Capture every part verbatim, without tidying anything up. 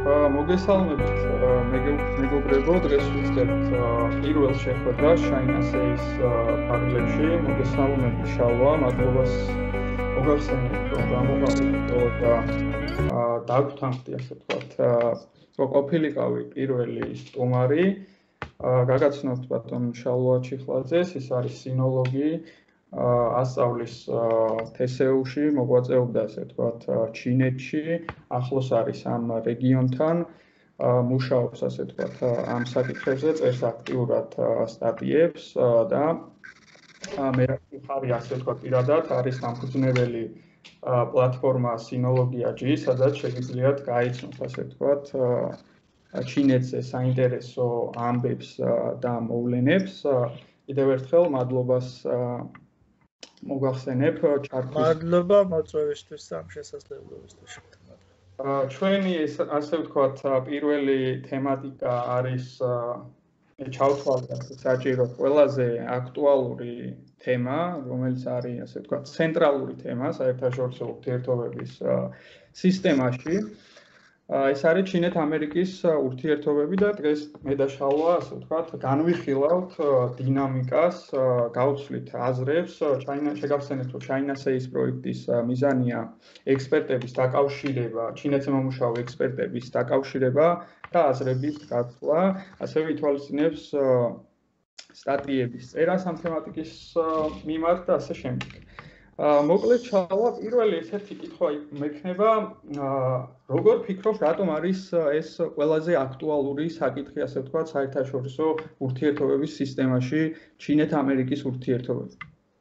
მოგესალმებით მეგობრებო, დღეს ვიწყებთ პირველ შეხვედრას China-ს ფარგლებში. მოგესალმებით შალვა, მადლობას მოგახსენებთ, რომ გამოყავით და დაგვთანხმდი, ასე ვთქვათ, რომ ყოფილიყავი პირველი სტუმარი. გაგაცნობთ ბატონ შალვა ჩიხლაძეს, ის არის სინოლოგი, ასწავლის თესეუში, მოღვაწეობდა, ასე ვთქვათ, ჩინეთში, ახლოს არის ამ რეგიონთან, მუშაობს, ასე ვთქვათ, ამ საკითხებზე, წერს აქტიურად სტატიებს და მე ხარი, ასე ვთქვათ, პირადად არის დამფუძნებელი პლატფორმა სინოლოგია ჯი, სადაც შეგიძლიათ გაიცნოთ, ასე ვთქვათ, ჩინეთზე საინტერესო ამბებს და მოვლენებს. კიდევ ერთხელ მადლობას მოგახსენებ ჩართვის. მადლობა მოწვევისთვის და ამ შესაძლებლობისთვის. ჩვენი ასე ვთქვათ, პირველი თემატიკა არის ჩავთვალოთ საჭირო ყველაზე აქტუალური თემა, რომელიც არის ასე ვთქვათ, ცენტრალური თემა საერთაშორისო ურთიერთობების სისტემაში. ეს არის ჩინეთ-ამერიკის ურთიერთობები და დღეს მე და შალვა, ასე ვთქვათ, განვიხილავთ დინამიკას, გავცვლით აზრებს, შეგახსენებთ, რომ China-ს პროექტის მიზანია ექსპერტების დაკავშირება, ჩინეთზე მომუშავე ექსპერტების დაკავშირება და აზრების გაცვლა, ასევე ითვალისწინებს სტატიების წერას ამ თემატიკის მიმართ და ასე შემდეგ. მოკლედ შალვა, პირველი ესეთი კითხვა მექნება, როგორ ფიქრობ, რატომ არის ეს ყველაზე აქტუალური საკითხი, ასე ვთქვათ, საერთაშორისო ურთიერთობების სისტემაში ჩინეთ-ამერიკის ურთიერთობები?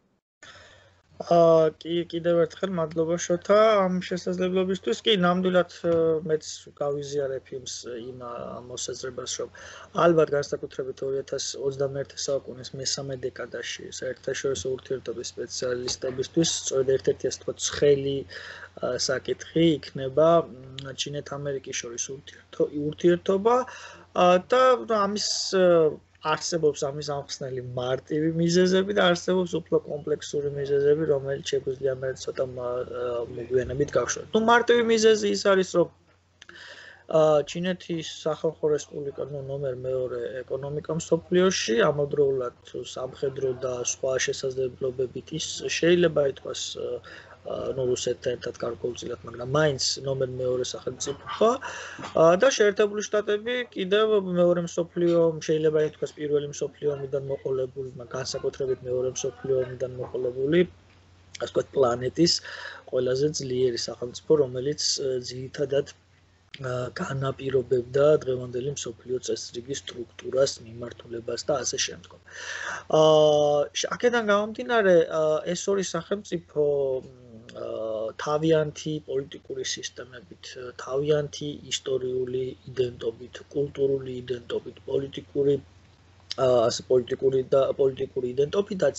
კი, კიდევ ერთხელ მადლობა შოთა ამ შესაძლებლობისთვის. კი, ნამდვილად მეც გავიზიარებ იმს იმ მოსაზრებას, რომ ალბათ განსაკუთრებით ორი ათას ოცდამეერთე საუკუნის მესამე დეკადაში საერთაშორისო ურთიერთობის სპეციალისტებისთვის სწორედ ერთ-ერთი, ასე ვთქვათ, ცხელი საკითხი იქნება ჩინეთ-ამერიკის შორის ურთიერთობა და ამის არსებობს ამის ამხსნელი მარტივი მიზეზები და არსებობს უფრო კომპლექსური მიზეზები, რომელიც შეგვიძლია მე ცოტა მოგვიანებით გავშვათ. ნუ მარტივი მიზეზი ის არის, რომ ჩინეთის სახალხო რესპუბლიკა, ნუ ნომერ მეორე ეკონომიკა მსოფლიოში, ამავდროულად სამხედრო და სხვა შესაძლებლობებით ის შეიძლება ითქვას ნუ რუსეთთან ერთად გარკვეულწილად, მაგრამ მაინც ნომერ მეორე სახელმწიფოა და შეერთებული შტატები კიდევ მეორე მსოფლიო, შეიძლება ითქვას პირველი მსოფლიო ომიდან მოყოლებული, განსაკუთრებით მეორე მსოფლიო ომიდან მოყოლებული, ასე ვთქვათ, პლანეტის ყველაზე ძლიერი სახელმწიფო, რომელიც ძირითადად განაპირობებდა დღევანდელი მსოფლიო წესრიგის სტრუქტურას, მიმართულებას და ასე შემდგომ. აქედან გამომდინარე, ეს ორი სახელმწიფო თავიანთი პოლიტიკური სისტემებით, თავიანთი ისტორიული იდენტობით, კულტურული იდენტობით, პოლიტიკური ასე პოლიტიკური და პოლიტიკური იდენტობითაც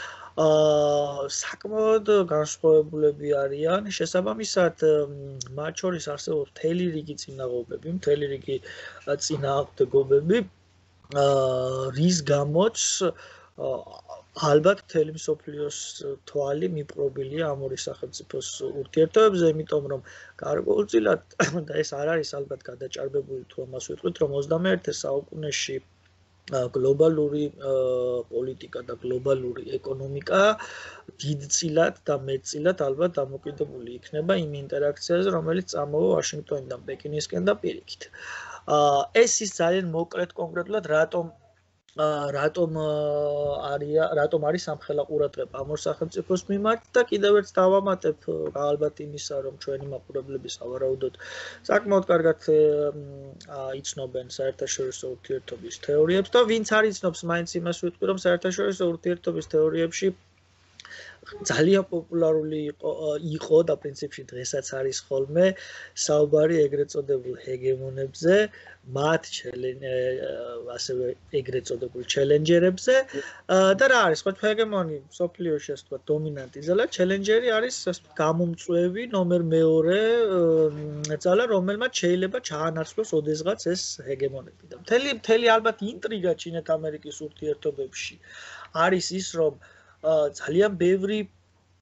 საკმაოდ განსხვავებულები არიან. შესაბამისად, მათ შორის არსებობს მთელი რიგი წინაღობები, მთელი რიგი წინააღმდეგობები, რის გამოც ალბათ მთელი მსოფლიოს თვალი მიპყრობილია ამ ორი სახელმწიფოს ურთიერთობებზე, იმიტომ რომ გარკვეულწილად და ეს არ არის ალბათ გადაჭარბებული თუ ამას ვიტყვით, რომ ოცდამეერთე საუკუნეში გლობალური პოლიტიკა და გლობალური ეკონომიკა დიდწილად და მეტწილად ალბათ დამოკიდებული იქნება იმ ინტერაქციაზე, რომელიც წამოვა ვაშინგტონიდან, პეკინისკენ და პირიქით. ეს ის ძალიან მოკლედ კონკრეტულად რატომ რატომ არია რატომ არის ამხელა ყურადღება ამ ორ სახელმწიფოს მიმართ და კიდევ ერთ დავამატებ ალბათ იმისა, რომ ჩვენი მაყურებლები სავარაუდოდ საკმაოდ კარგად იცნობენ საერთაშორისო ურთიერთობის თეორიებს და ვინც არ იცნობს, მაინც იმას ვიტყვი, რომ საერთაშორისო ურთიერთობის თეორიებში ძალიან პოპულარული იყო და პრინციპში დღესაც არის ხოლმე საუბარი ეგრეთ წოდებულ ჰეგემონებზე, მათ ასევე ეგრეთ წოდებულ ჩელენჯერებზე და რა არის, ხო, ჰეგემონი მსოფლიოში, ასე ვთქვათ, დომინანტი ძალა, ჩელენჯერი არის გამომწვევი ნომერ მეორე ძალა, რომელმაც შეიძლება ჩაანაცვლოს ოდესღაც ეს ჰეგემონები და მთელი მთელი ალბათ ინტრიგა ჩინეთ-ამერიკის ურთიერთობებში არის ის, რომ ძალიან ბევრი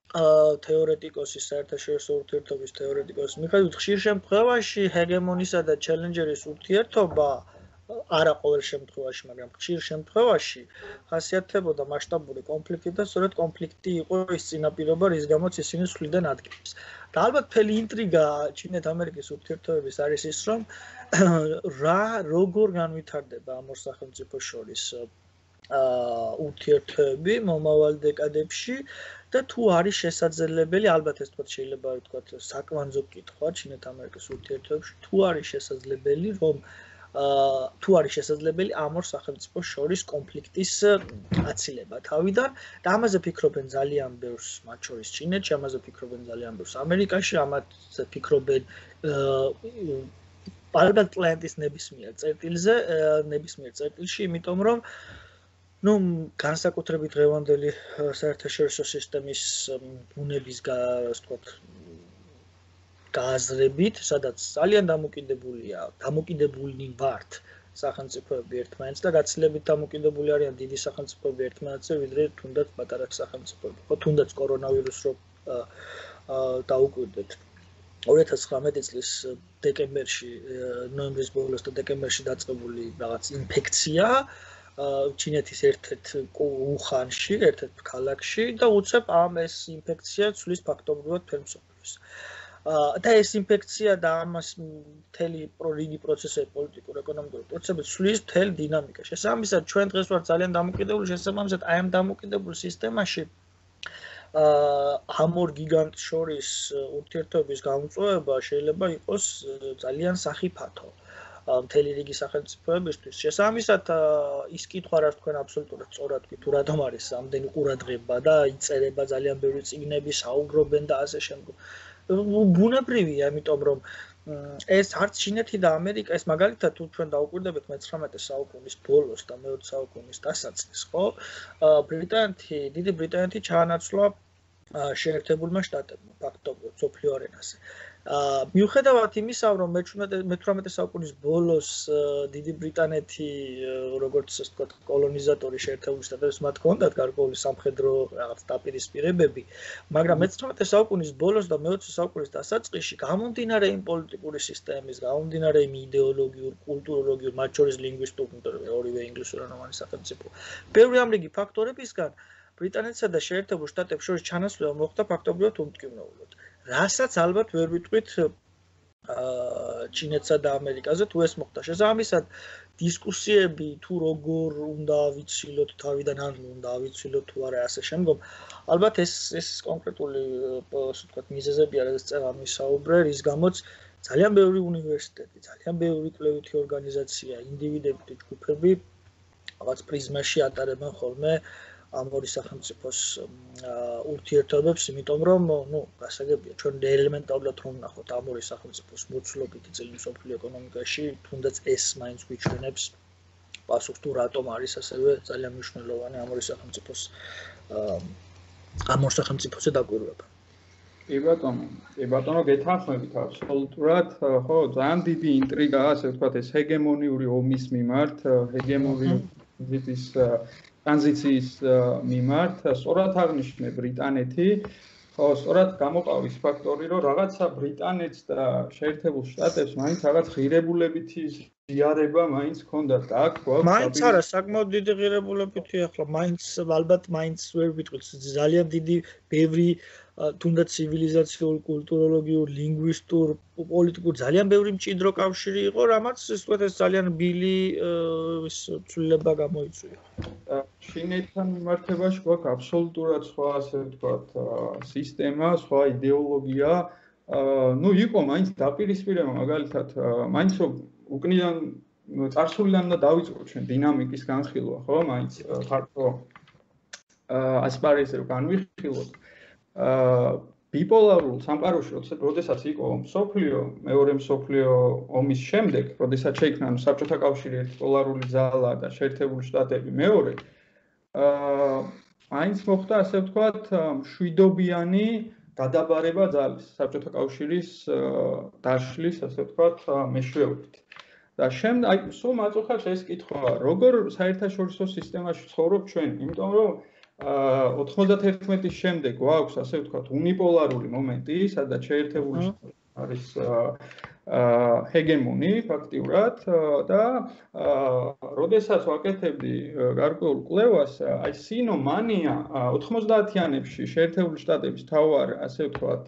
თეორეტიკოსის, საერთაშორისო ურთიერთობის თეორეტიკოსის მიხედვით, ხშირ შემთხვევაში ჰეგემონისა და ჩელენჯერის ურთიერთობა არა ყოველ შემთხვევაში, მაგრამ ხშირ შემთხვევაში ხასიათდებოდა მასშტაბური კონფლიქტით და სწორედ კონფლიქტი იყო ის წინაპირობა, რის გამოც ისინი ცვლიდნენ ადგილს. და ალბათ მთელი ინტრიგა ჩინეთ-ამერიკის ურთიერთობების არის ის, რომ რა როგორ განვითარდება ამ ორ სახელმწიფოს შორის ურთიერთობები მომავალ დეკადებში და თუ არის შესაძლებელი, ალბათ ეს თქვა შეიძლება ვთქვათ საკვანძო კითხვა ჩინეთ-ამერიკის ურთიერთობებში, თუ არის შესაძლებელი, რომ თუ არის შესაძლებელი ამ ორ სახელმწიფოს შორის კონფლიქტის აცილება თავიდან და ამაზე ფიქრობენ ძალიან ბევრს მათ შორის ჩინეთში, ამაზე ფიქრობენ ძალიან ბევრს ამერიკაში, ამაზე ფიქრობენ ალბათ პლანეტის ნებისმიერ წერტილზე, ნებისმიერ წერტილში, იმიტომ რომ ну, განსაკუთრებით დღევანდელი საერთაშორისო სისტემის ბუნების, ასე ვთქვათ, გააზრებით, სადაც ძალიან დამოკიდებულია, დამოკიდებული ვართ სახელმწიფოები ერთმანეთს და გაცილებით დამოკიდებული არიან დიდი სახელმწიფოები ერთმანეთზე, ვიდრე თუნდაც პატარა სახელმწიფოები. ხო, თუნდაც კორონავირუსს რო დაუკვირდეთ ორი ათას ცხრამეტი წლის დეკემბერში, ნოემბრის ბოლოს და დეკემბერში დაწყებული რაღაც ინფექცია ჩინეთის ერთ-ერთ უხანში, ერთ-ერთ ქალაქში და უცებ ამ ეს ინფექცია ცვლის ფაქტობრივად მთელ მსოფლიოს. და ეს ინფექცია და ამას მთელი რიგი პროცესები, პოლიტიკური, ეკონომიკური პროცესები ცვლის მთელ დინამიკას. შესაბამისად, ჩვენ დღეს ვართ ძალიან დამოკიდებული, შესაბამისად, აი ამ დამოკიდებულ სისტემაში ამ ორ გიგანტს შორის ურთიერთობის გამწვევება შეიძლება იყოს ძალიან სახიფათო. მთელი რიგი სახელმწიფოებისთვის. შესაბამისად, ის კითხვა, რაც თქვენ აბსოლუტურად სწორად თქვით, თუ რატომ არის ამდენი ყურადღება და იწერება ძალიან ბევრი წიგნები, საუბრობენ და ასე შემდგომ. ბუნებრივია, იმიტომ რომ ეს არც ჩინეთი და ამერიკა, ეს მაგალითად თუ ჩვენ დაუკვირდებით მეცხრამეტე საუკუნის ბოლოს და მეოცე საუკუნის დასაწყისს, ხო? ბრიტანეთი, დიდი ბრიტანეთი ჩაანაცვლა შეერთებულმა შტატებმა ფაქტობრივად მსოფლიო არენაზე. მიუხედავად იმისა, რომ მეცხრამეტე საუკუნის ბოლოს დიდი ბრიტანეთი, როგორც ასე ვთქვათ, კოლონიზატორი შეერთებული შტატების მათ ჰქონდათ გარკვეული სამხედრო რაღაც დაპირისპირებები, მაგრამ მეცხრამეტე საუკუნის ბოლოს და მეოცე საუკუნის დასაწყისში გამომდინარე იმ პოლიტიკური სისტემის, გამომდინარე იმ იდეოლოგიურ, კულტუროლოგიურ, მათ შორის ლინგვისტურ, ორივე ინგლისურენოვანი სახელმწიფო, ბევრი ამ რიგი ფაქტორებისგან ბრიტანეთსა და შეერთებულ შტატებს შორის ჩანაცვლება მოხდა ფაქტობრივად უმტკივნეულოდ. რასაც ალბათ ვერ ვიტყვით ჩინეთსა და ამერიკაზე, თუ ეს მოხდა. შესაბამისად, დისკუსიები თუ როგორ უნდა ავიცილოთ თავიდან, ან უნდა ავიცილოთ თუ არა ასე შემდგომ, ალბათ ეს ეს კონკრეტული, ასე ვთქვათ, მიზეზები არის ეს წევა მისაუბრე, რის გამოც ძალიან ბევრი უნივერსიტეტი, ძალიან ბევრი კვლევითი ორგანიზაცია, ინდივიდები და ჯგუფები რაღაც პრიზმაში ატარებენ ხოლმე ამ ორი სახელმწიფოს ურთიერთობებს, იმიტომ რომ, ну, გასაგებია, ჩვენ ელემენტარულად რომ ვნახოთ ამ ორი სახელმწიფოს მოცულობითი წილი მსოფლიო ეკონომიკაში, თუნდაც ეს მაინც გვიჩვენებს პასუხს თუ რატომ არის ასევე ძალიან მნიშვნელოვანი ამ ორი სახელმწიფოს ამ ორ სახელმწიფოზე დაკვირვება. კი ბატონო, კი ბატონო, გეთანხმებით აბსოლუტურად, ხო, ძალიან დიდი ინტრიგაა, ასე ვთქვათ, ეს ჰეგემონიური ომის მიმართ, ჰეგემონიური ის ტრანზიციის მიმართ, სწორად აღნიშნე ბრიტანეთი, ხო, სწორად გამოყავის ფაქტორი, რომ რაღაცა ბრიტანეთს და შეერთებულ შტატებს მაინც რაღაც ღირებულებითი ზიარება მაინც ჰქონდათ და აქ გვაქვს მაინც არა, საკმაოდ დიდი ღირებულებითი ახლა, მაინც ალბათ მაინც ვერ ვიტყვით, ძალიან დიდი ბევრი თუნდაც ცივილიზაციურ, კულტუროლოგიურ, ლინგვისტურ, პოლიტიკურ ძალიან ბევრი მჭიდრო კავშირი იყო, რამაც ეს ვთქვათ ეს ძალიან ბილი ის ცვლილება გამოიწვია. ჩინეთთან მიმართებაში გვაქვს აბსოლუტურად სხვა, ასე ვთქვათ, სისტემა, სხვა იდეოლოგია. ნუ იყო მაინც დაპირისპირება, მაგალითად, მაინც რომ უკნიდან წარსულიდან და დავიწყოთ ჩვენ დინამიკის განხილვა, ხო, მაინც ფართო ასპარეზზე განვიხილოთ. ბიპოლარულ სამყაროში, როდესაც იყო მსოფლიო, მეორე მსოფლიო ომის შემდეგ, როდესაც შეიქმნა საბჭოთა კავშირი ერთი პოლარული ძალა და შეერთებული შტატები მეორე, მაინც მოხდა, ასე ვთქვათ, მშვიდობიანი გადაბარება ძალის საბჭოთა კავშირის დაშლის, ასე ვთქვათ, მეშვეობით. და შემდეგ, აი, სულ მაწუხებს ეს კითხვა, როგორ საერთაშორისო სისტემაში ცხოვრობ ჩვენ, იმიტომ რომ ოთხმოცდათერთმეტის შემდეგ გვაქვს, ასე ვთქვათ, უნიპოლარული მომენტი, სადაც შეერთებული არის ჰეგემონი ფაქტიურად და როდესაც ვაკეთებდი გარკვეულ კვლევას, აი სინომანია ოთხმოცდაათიანებში შეერთებული შტატების თავარ, ასე ვთქვათ,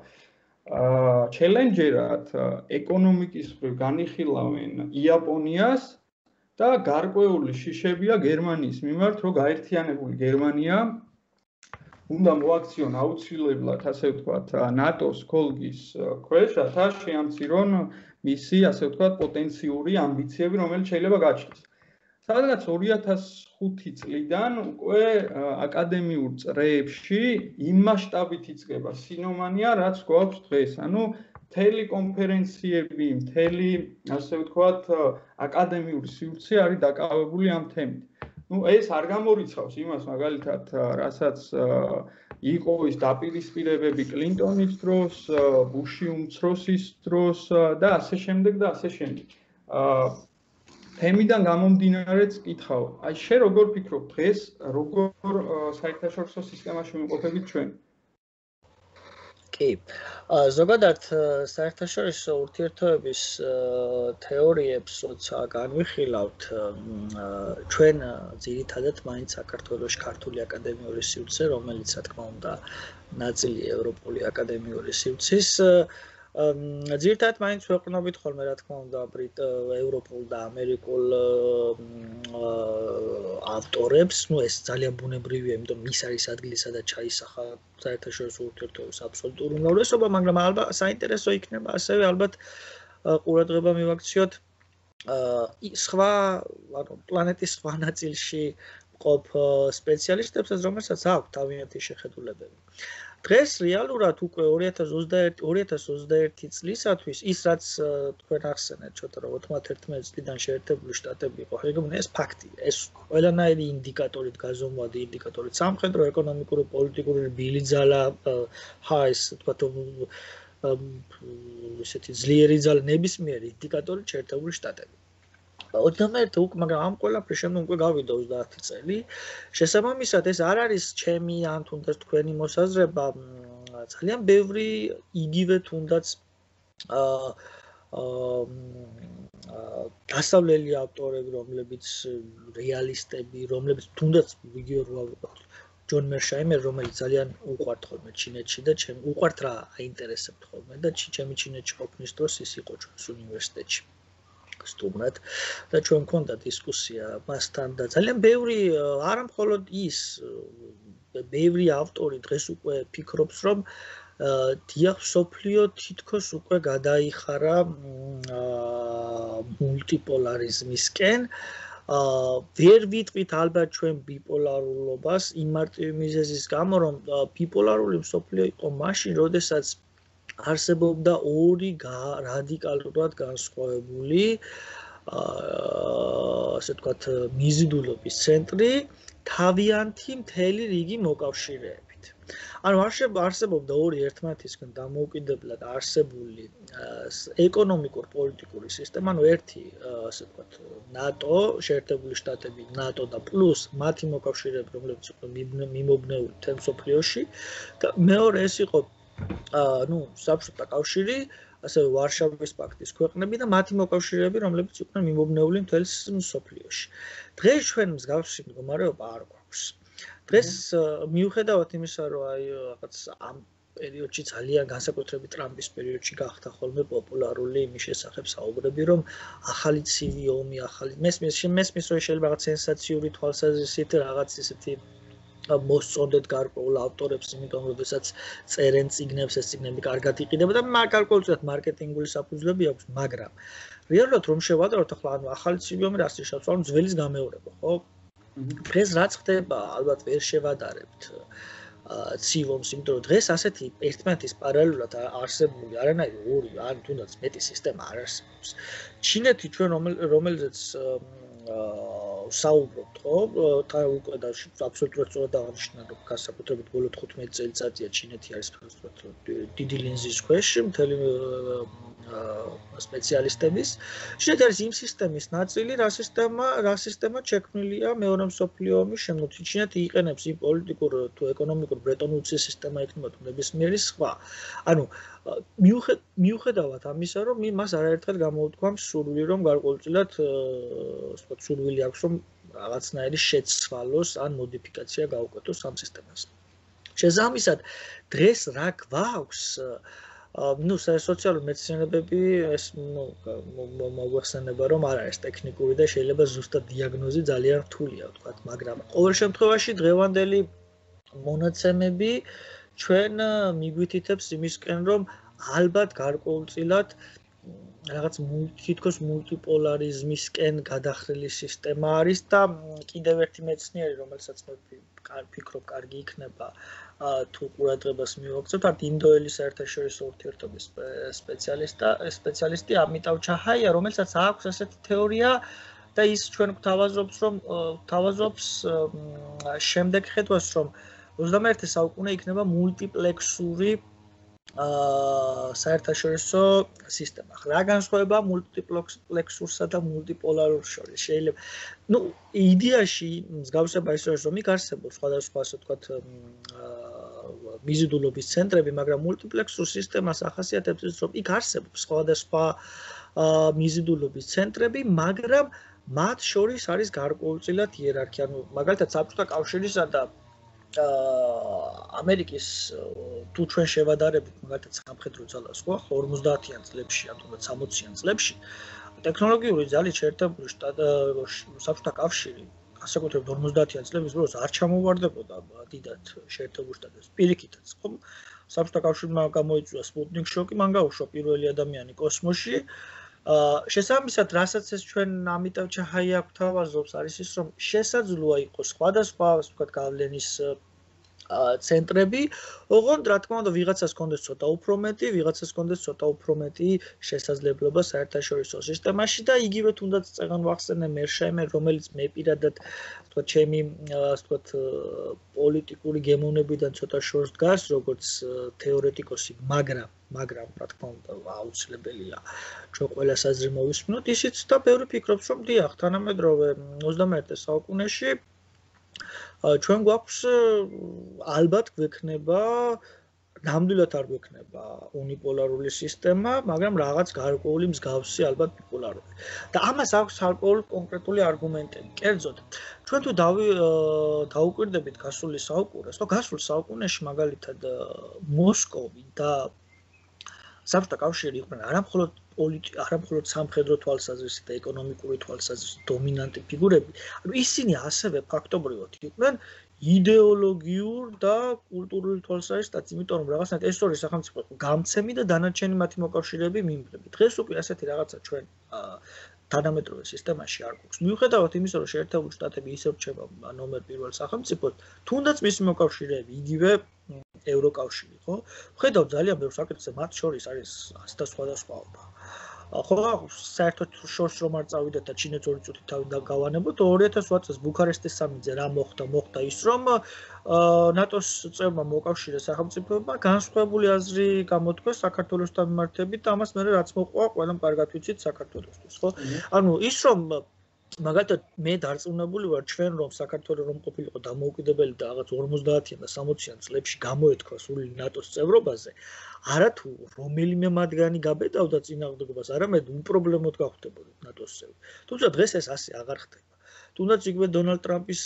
ჩელენჯერად ეკონომიკის მხრივ განიხილავენ იაპონიას და გარკვეული შიშებია გერმანიის მიმართ, რომ გაერთიანებული გერმანია უნდა მოაქციონ აუცილებლად, ასე ვთქვათ, ნატოს ქოლგის ქვეშ, რათა შეამცირონ მისი, ასე ვთქვათ, პოტენციური ამბიციები, რომელიც შეიძლება გაჩნდეს. სადღაც ორი ათას ხუთი წლიდან უკვე აკადემიურ წრეებში იმ მასშტაბით იწყება სინომანია, რაც გვაქვს დღეს. ანუ მთელი კონფერენციები, მთელი, ასე ვთქვათ, აკადემიური სივრცე არის დაკავებული ამ თემით. Ну, ეს არ გამორიცხავს იმას, მაგალითად, რასაც იყო ის დაპირისპირებები კლინტონის დროს, ბუში უმცროსის დროს და ასე შემდეგ და ასე შემდეგ. თემიდან გამომდინარეც კითხავ, აი შენ როგორ ფიქრობ დღეს, როგორ საერთაშორისო სისტემაში ვიმყოფებით ჩვენ? კი. ზოგადად საერთაშორისო ურთიერთობების თეორიებს, როცა განვიხილავთ, ჩვენ ძირითადად მაინც საქართველოში ქართული აკადემიური სივრცე, რომელიც, რა თქმა უნდა, ნაწილია ევროპული აკადემიური სივრცის, ძირითადად მაინც ვეყრდნობით ხოლმე, რა თქმა უნდა, ბრიტ ევროპულ და ამერიკულ ავტორებს, ну ეს ძალიან ბუნებრივია, იმიტომ ის არის ადგილი, სადაც ჩაისახა საერთაშორისო ურთიერთობების აბსოლუტური უმრავლესობა, მაგრამ ალბათ საინტერესო იქნება ასევე ალბათ ყურადღება მივაქციოთ სხვა, ანუ პლანეტის სხვა ნაწილში მყოფ სპეციალისტებსაც, რომელსაც აქვთ თავიანთი შეხედულებები. დღეს რეალურად უკვე ორი ათას ოცდაერთი წლისათვის ის რაც თქვენ ახსენეთ, ჩოთა, რომ ოთხმოცდათერთმეტი წლიდან შეერთებული შტატები იყო ჰეგემონია, ეს ფაქტია. ეს ყველანაირი ინდიკატორით გაზომვადი ინდიკატორით, სამხედრო, ეკონომიკური, პოლიტიკური ბილიძალა, ჰაის, თქვათ, ესეთი ძლიერი ძალა, ნებისმიერი ინდიკატორით შეერთებული შტატები. ოცდამეერთე უკვე, მაგრამ ამ ყველაფრის შემდგომ უკვე გავიდა ოცდაათი წელი. შესაბამისად, ეს არ არის ჩემი ან თუნდაც თქვენი მოსაზრება, ძალიან ბევრი იგივე თუნდაც დასავლელი ავტორები, რომლებიც რეალისტები, რომლებიც თუნდაც იგივე რა ვიყავთ, ჯონ მერშაიმერი, რომელიც ძალიან უყვართ ხოლმე ჩინეთში და ჩემ უყვართ რა აინტერესებთ ხოლმე და ჩემი ჩინეთში ყოფნის დროს ის იყო ჩვენს უნივერსიტეტში. სტუმრად და ჩვენ მქონდა დისკუსია მასთან და ძალიან ბევრი არა მხოლოდ ის ბევრი ავტორი დღეს უკვე ფიქრობს, რომ დიახ, სოფლიო თითქოს უკვე გადაიხარა მულტიპოლარიზმისკენ. ვერ ვიტყვით ალბათ ჩვენ ბიპოლარულობას იმ მარტივი მიზეზის გამო, რომ ბიპოლარული მსოფლიო იყო მაშინ, როდესაც არსებობდა ორი რადიკალურად განსხვავებული, ასე ვთქვათ, მიზიდულობის ცენტრი, თავიანთი მთელი რიგი მოკავშირეებით. ანუ არსებობდა ორი ერთმანეთისგან დამოუკიდებლად არსებული ეკონომიკურ-პოლიტიკური სისტემა, ანუ ერთი, ასე ვთქვათ, ნატო, შეერთებული შტატები, ნატო და პლუს მათი მოკავშირეები, რომლებიც იყვნენ მიმობნეული მთელ მსოფლიოში და მეორე ეს იყო ну, საბჭოთა კავშირი, ასევე ვარშავის პაქტის ქვეყნები და მათი მოკავშირეები, რომლებიც იყვნენ მიმობნეული მთელ მსოფლიოში. დღეს ჩვენ მსგავსი მდგომარეობა არ გვაქვს. დღეს მიუხედავად იმისა, რომ აი რაღაც ამ პერიოდში ძალიან განსაკუთრებით ტრამპის პერიოდში გახდა ხოლმე პოპულარული იმის შესახებ საუბრები, რომ ახალი ცივი ომი, ახალი მესმის, მესმის რომ შეიძლება რაღაც სენსაციური თვალსაზრისით რაღაც ისეთი მოსწონდეთ გარკვეულ ავტორებს, იმიტომ რომ შესაძაც წერენ წიგნებს, ეს წიგნები კარგად იყიდება და გარკვეულწილად მარკეტინგული საფუძვლები აქვს, მაგრამ რეალურად რომ შევადაროთ ახლა ანუ ახალი ცივი ომი რას ნიშნავს? ანუ ძველის გამეორება, ხო? დღეს რაც ხდება, ალბათ ვერ შევადარებთ ცივ ომს, იმიტომ რომ დღეს ასეთი ერთმანეთის პარალელურად არსებული არანაირი ორი, ან თუნდაც მეტი სისტემა არ არსებობს. ჩინეთი ჩვენ რომელზეც საუბრობთ, ხო? თა უკვე და აბსოლუტურად სწორად აღნიშნა, რომ განსაკუთრებით ბოლო თხუთმეტი წელიწადია ჩინეთი არის დიდი ლინზის ქვეშ, მთელი სპეციალისტების. შედ არის იმ სისტემის ნაწილი, რა სისტემა, რა სისტემა შექმნილია მეორე მსოფლიო ომის შემდგომ. ჩინეთი იყენებს იმ პოლიტიკურ თუ ეკონომიკურ ბრეტონ-უცის სისტემა იქნება თუ ნებისმიერი სხვა. ანუ მიუხედავად ამისა, რომ მას არაერთხელ გამოუთქვამს სურვილი, რომ გარკვეულწილად ვთქვათ, სურვილი აქვს, რომ რაღაცნაირი შეცვალოს ან მოდიფიკაცია გაუკეთოს ამ სისტემას. შესაბამისად, დღეს რა გვაქვს, ну, სოციალური მეცნიერებები ეს ну, მოგვეხსენება, რომ არ არის ტექნიკური და შეიძლება ზუსტად დიაგნოზი ძალიან რთულია, ვთქვათ, მაგრამ ყოველ შემთხვევაში დღევანდელი მონაცემები ჩვენ მიგვითითებს იმისკენ, რომ ალბათ გარკვეულწილად რაღაც თითქოს მულტიპოლარიზმისკენ გადახრილი სისტემა არის და კიდევ ერთი მეცნიერი, რომელსაც მე ვფიქრობ, კარგი იქნება თუ ყურადღებას მივაქცევთ, არის ინდოელი საერთაშორისო ურთიერთობის სპეციალისტი ამიტავ ჩაჰაია, რომელსაც აქვს ასეთი თეორია და ის ჩვენ გვთავაზობს, რომ გვთავაზობს შემდეგ ხედვას, რომ ოცდამეერთე საუკუნე იქნება მულტიპლექსური საერთაშორისო სისტემა. რა განსხვავება მულტიპლექსურსა და მულტიპოლარურს შორის? შეიძლება, ну, იდეაში მსგავსება ის არის, რომ იქ არსებობს სხვადასხვა, ასე ვთქვათ, მიზიდულობის ცენტრები, მაგრამ მულტიპლექსურ სისტემას ახასიათებს ის, რომ იქ არსებობს სხვადასხვა მიზიდულობის ცენტრები, მაგრამ მათ შორის არის გარკვეულწილად იერარქია. ანუ მაგალითად საბჭოთა კავშირისა და ამერიკის თუ ჩვენ შევადარებით მაგალითად სამხედრო ძალას ხო ორმოცდაათიან წლებში ან თუნდაც სამოციან წლებში ტექნოლოგიური ძალით შეერთებული საბჭოთა კავშირი ასაკუთრებით ორმოცდაათიან წლების დროს არ ჩამოვარდებოდა დიდად შეერთებულ შტატებს პირიქითაც ხო საბჭოთა კავშირმა გამოიწვია სპუტნიკ შოკი მან გაუშვა პირველი ადამიანი კოსმოსში შესაბამისად რასაც ეს ჩვენ ამიტავ ჩაჰაია გვთავაზობს არის ის რომ შესაძლოა იყოს სხვადასხვა ასე ვთქვათ გავლენის ცენტრები, ოღონდ რა თქმა უნდა ვიღაცას კონდეს ცოტა უფრო მეტი, ვიღაცას კონდეს ცოტა უფრო მეტი შესაძლებლობა საერთაშორისო სისტემაში და იგივე თუნდაც წეგან ვახსენე მერშაიმე, რომელიც მე პირადად ვთქვათ ჩემი ასე ვთქვათ პოლიტიკური გემოვნებიდან ცოტა შორს დგას, როგორც თეორეტიკოსი, მაგრამ მაგრამ რა თქმა უნდა აუცილებელია ჩვენ ყველა საზრი მოვისმინოთ ისიც და ბევრი ფიქრობს რომ დიახ თანამედროვე ოცდამეერთე საუკუნეში ჩვენ გვაქვს ალბათ გვექნება ნამდვილად არ გვექნება უნიპოლარული სისტემა, მაგრამ რაღაც გარკვეული მსგავსი ალბათ ბიპოლარული. და ამას აქვს გარკვეული კონკრეტული არგუმენტები. კერძოდ, ჩვენ თუ დავუკვირდებით გასული საუკუნეს, ხო, გასულ საუკუნეში მაგალითად მოსკოვი და საბჭოთა კავშირი იყვნენ არამხოლოდ პოლიტიკა, არამხოლოდ სამხედრო თვალსაზრისით და ეკონომიკური თვალსაზრისით დომინანტი ფიგურები, ანუ ისინი ასევე ფაქტობრივად იყვნენ იდეოლოგიურ და კულტურული თვალსაზრისით, იმიტომ რომ რაღაცნაირად ეს ორი სახელმწიფო გამცემი და დანარჩენი მათი მოკავშირეები მიმდრები. დღეს უკვე ასეთი რაღაცა ჩვენ თანამედროვე სისტემაში არ გვაქვს. მიუხედავად იმისა, რომ შეერთებული შტატები ისევ რჩება ნომერ პირველ სახელმწიფოდ, თუნდაც მისი მოკავშირეები იგივე ევროკავშირი, ხო? ვხედავთ ძალიან ბევრ საკითხზე, მათ შორის არის ასთა სხვადასხვაობა. ხო, საერთოდ შორს რომ არ წავიდეთ და ჩინეთს ორი წუთი თავი გავანებოთ, ორი ათას ოთხ წელს ბუქარესტის სამიტზე რა მოხდა? მოხდა ის, რომ ნატოს წევრმა მოკავშირე სახელმწიფოებმა განსხვავებული აზრი გამოთქვეს საქართველოსთან მიმართებით და ამას მერე რაც მოყვა, ყველამ კარგად ვიცით საქართველოსთვის, ხო? ანუ ის რომ მაგალითად მე დარწმუნებული ვარ ჩვენ რომ საქართველოს რომ ყოფილიყო დამოუკიდებელი და რაღაც ორმოცდაათიან და სამოციან წლებში გამოეთქვა სული ნატოს წევრობაზე არათუ რომელიმე მათგანი გაბედავდა წინააღმდეგობას არამედ უპრობლემოდ გახვდებოდა ნატოს წევრი თუმცა დღეს ეს ასე აღარ ხდება თუნდაც იგივე დონალდ ტრამპის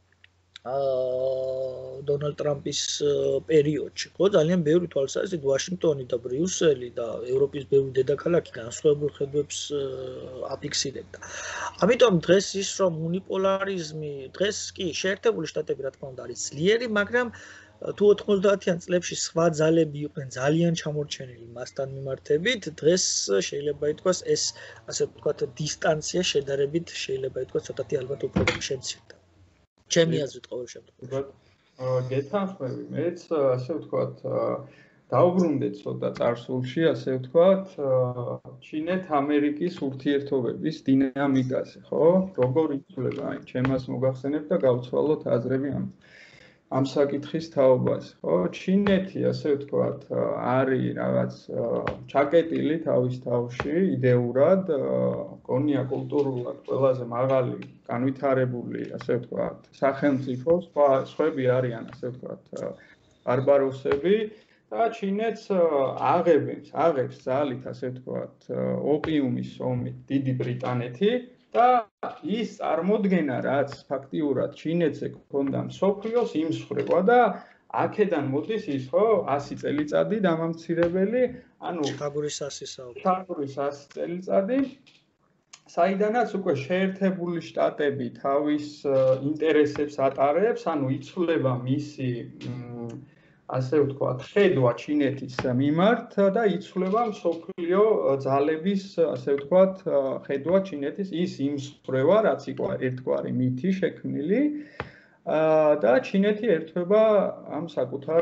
დონალდ ტრამპის პერიოდში ხო ძალიან ბევრი თვალსაზრისით ვაშინგტონი და ბრიუსელი და ევროპის ბევრი დედაქალაქი განსხვავებულ ხედვებს აფიქსირებდა. ამიტომ დღეს ის რომ უნიპოლარიზმი დღეს კი შეერთებული შტატები რა თქმა უნდა არის ძლიერი, მაგრამ თუ ოთხმოცდაათიან წლებში სხვა ძალები იყვნენ ძალიან ჩამორჩენილი მასთან მიმართებით, დღეს შეიძლება ითქვას ეს ასე ვთქვათ დისტანცია შედარებით შეიძლება ითქვას ცოტათი ალბათ უფრო შემცირდა. ჩემი აზრით ყოველ შემთხვევაში. გეთანხმები, მეც ასე ვთქვათ, დავბრუნდეთ ცოტა წარსულში, ასე ვთქვათ, ჩინეთ-ამერიკის ურთიერთობების დინამიკაზე, ხო? როგორ იცვლება, აი, ჩემას მოგახსენებ და გავცვალოთ აზრები ამ. ამ საკითხის თაობას, ხო? ჩინეთი, ასე ვთქვათ, არის რაღაც ჩაკეტილი თავის თავში, იდეურად, გონია კულტურულად ყველაზე მაღალი, განვითარებული, ასე ვთქვათ, სახელმწიფო, სხვა სხვები არიან, ასე ვთქვათ, ბარბაროსები და ჩინეთს აღებებს, აღებს ძალით, ასე ვთქვათ, ოპიუმის ომით დიდი ბრიტანეთი და ის წარმოდგენა, რაც ფაქტიურად ჩინეთზე ქონდა მსოფლიოს იმსხვრევა და აქედან მოდის ის, ხო, ასი წელიწადი დამამცირებელი, ანუ ჩაგურის ასი საუკუნე. ჩაგურის ასი წელიწადი, საიდანაც უკვე შეერთებული შტატები თავის ინტერესებს ატარებს, ანუ იცვლება მისი ასე ვთქვათ, ხედვა ჩინეთის მიმართ და იცვლება მსოფლიო ძალების, ასე ვთქვათ, ხედვა ჩინეთის ის იმსხვრევა, რაც იყო ერთგვარი მითი შექმნილი და ჩინეთი ერთვება ამ საკუთარ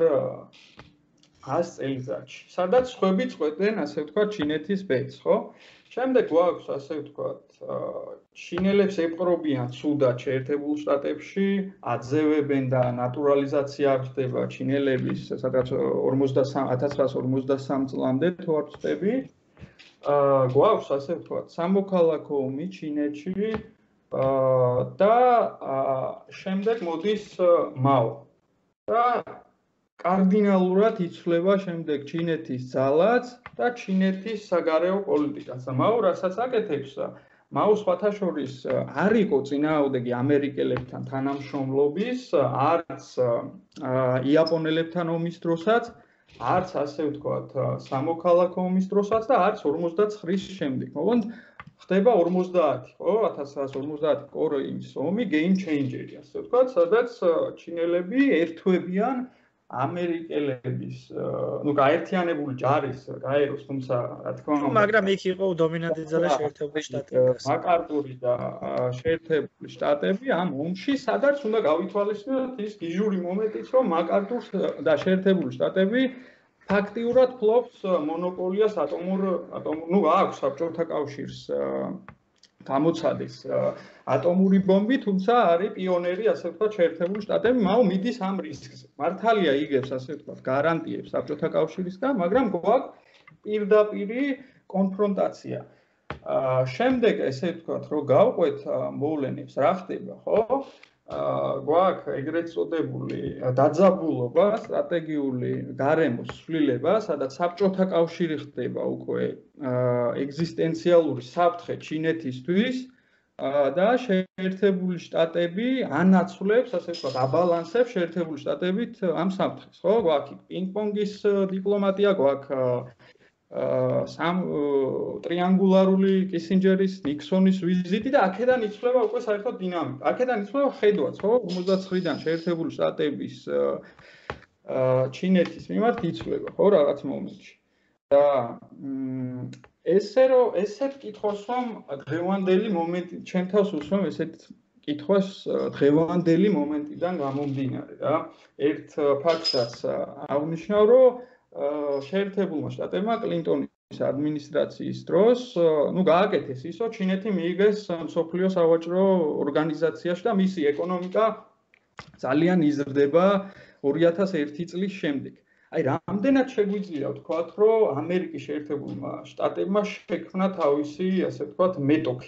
ას წელიწადში, სადაც სხვები წყვეტენ, ასე ვთქვათ, ჩინეთის ბედს, ხო? შემდეგ გვაქვს, ასე ვთქვათ, ჩინელებს ეპყრობიან ცუდად შეერთებულ შტატებში, აძევებენ და ნატურალიზაცია არ ხდება ჩინელების, სადაც ათას ცხრაას ორმოცდასამ წლამდე თუ არ ვწდები. გვაქვს, ასე ვთქვათ, სამოქალაქო ომი ჩინეთში და შემდეგ მოდის მაო. და კარდინალურად იცვლება შემდეგ ჩინეთის ძალაც და ჩინეთის საგარეო პოლიტიკაც. მაო რასაც აკეთებს, მაო სხვათა შორის არ იყო წინააღმდეგი ამერიკელებთან თანამშრომლობის, არც იაპონელებთან ომის დროსაც, არც ასე ვთქვათ, სამოქალაქო ომის დროსაც და არც ორმოცდაცხრის შემდეგ. მოკლედ ხდება ორმოცდაათი, ხო? ათას ცხრაას ორმოცდაათი კორეის ომი, game changer-ი, ასე ვთქვათ, სადაც ჩინელები ერთვებიან ამერიკელების, ну, გაერთიანებული ჯარის გაეროს, თუმცა, რა თქმა უნდა, მაგრამ იქ იყო დომინანტი ძალა შეერთებული შტატები. მაკარტური და შეერთებული შტატები ამ ომში, სადაც უნდა გავითვალისწინოთ ის გიჟური მომენტიც, რომ მაკარტურს და შეერთებული შტატები ფაქტიურად ფლობს მონოპოლიას ატომურ ატომურ, ну, აქვს საბჭოთა კავშირს გამოცადეს ატომური ბომბი, თუმცა არის პიონერი, ასე ვთქვათ, შეერთებული შტატები, მაო მიდის ამ რისკზე. მართალია იგებს, ასე ვთქვათ, გარანტიებს საბჭოთა კავშირისგან, მაგრამ გვაქვს პირდაპირი კონფრონტაცია. შემდეგ, ესე ვთქვათ, რომ გავყვეთ მოვლენებს, რა ხდება, ხო? გვაქვს ეგრეთ წოდებული დაძაბულობა, სტრატეგიული გარემოს ცვლილება, სადაც საბჭოთა კავშირი ხდება უკვე ეგზისტენციალური საფრთხე ჩინეთისთვის და შეერთებული შტატები ანაცვლებს, ასე ვთქვათ, აბალანსებს შეერთებული შტატებით ამ საფრთხეს, ხო? გვაქვს პინგ-პონგის დიპლომატია, გვაქვს სამ ტრიანგულარული კისინჯერის, ნიქსონის ვიზიტი და აქედან იცვლება უკვე საერთოდ დინამიკა. აქედან იცვლება ხედვაც, ხო? ორმოცდაცხრიდან შეერთებული შტატების ჩინეთის მიმართ იცვლება, ხო, რაღაც მომენტში. და ესე რომ ესეთ კითხვას რომ დღევანდელი მომენტი, ჩემ თავს უსვამ ესეთ კითხვას დღევანდელი მომენტიდან გამომდინარე რა. ერთ ფაქტსაც აღნიშნავ, რომ შეერთებულმა შტატებმა კლინტონის ადმინისტრაციის დროს, ну, გააკეთეს ის, რომ ჩინეთი მიიღეს მსოფლიო სავაჭრო ორგანიზაციაში და მისი ეკონომიკა ძალიან იზრდება ორი ათას ერთი წლის შემდეგ. აი, რამდენად შეგვიძლია ვთქვათ, რომ ამერიკის შეერთებულმა შტატებმა შექმნა თავისი, ასე ვთქვათ, მეტოქი.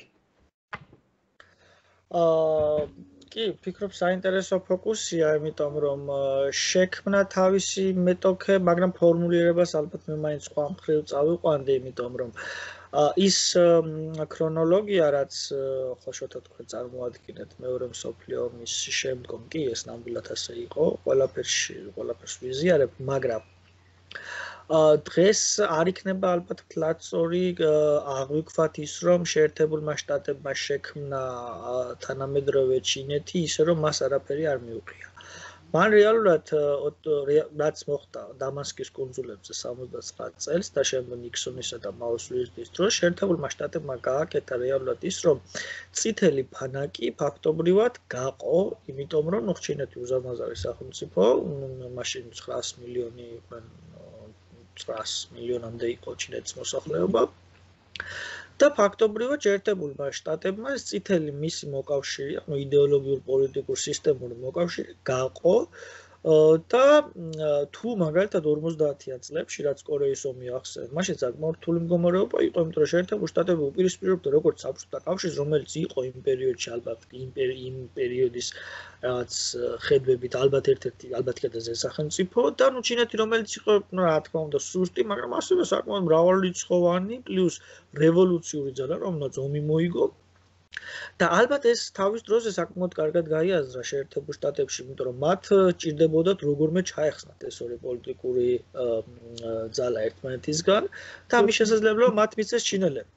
აა კი, ფიქრობ საინტერესო ფოკუსია, იმიტომ რომ შექმნა თავისი მეტოქე, მაგრამ ფორმულირებას ალბათ მე მაინც სხვა მხრივ წავიყვანდი, იმიტომ რომ ის ქრონოლოგია, რაც ხო შოთა თქვენ წარმოადგენთ მეორე მსოფლიო ომის შემდგომ, კი ეს ნამდვილად ასე იყო, ყველაფერში, ყველაფერს ვიზიარებ, მაგრამ დღეს არ იქნება ალბათ ფლატსორი აღვიქვათ ის, რომ შეერთებულმა შტატებმა შექმნა თანამედროვე ჩინეთი, ისე რომ მას არაფერი არ მიუღია. მან რეალურად რაც მოხდა დამასკის კუნძულებზე სამოცდაცხრა წელს და შემდეგ ნიქსონისა და მაოს ვიზიტის დროს შეერთებულმა შტატებმა გააკეთა რეალურად ის, რომ წითელი ფანაკი ფაქტობრივად გაყო, იმიტომ რომ ნუ ჩინეთი უზარმაზარი სახელმწიფო, მაშინ ცხრაას მილიონი იყვნენ ცხრაას მილიონამდე იყო ჩინეთის მოსახლეობა და ფაქტობრივად შეერთებულმა შტატებმა ეს წითელი მისი მოკავშირე, ანუ იდეოლოგიურ პოლიტიკურ სისტემური მოკავშირე გაყო და თუ მაგალითად ორმოცდაათიან წლებში რაც კორეის ომი ახსენეთ, მაშინ საკმაოდ რთული მდგომარეობა იყო, იმიტომ რომ შეერთებული შტატები უპირისპირებდა როგორც საბჭოთა კავშირს, რომელიც იყო იმ პერიოდში ალბათ იმ პერიოდის რაც ხედვებით ალბათ ერთ-ერთი ალბათ კიდეზე სახელმწიფო და ნუ ჩინეთი რომელიც იყო რა თქმა უნდა სუსტი, მაგრამ ასევე საკმაოდ მრავალრიცხოვანი პლუს რევოლუციური ძალა, რომელსაც ომი მოიგო. და ალბათ ეს თავის დროზე საკმაოდ კარგად გაიაზრა შეერთებულ შტატებში, იმიტომ რომ მათ ჭირდებოდათ როგორმე ჩაეხსნათ ეს ორი პოლიტიკური ძალა ერთმანეთისგან და ამის შესაძლებლობა მათ მისცეს ჩინელებმა.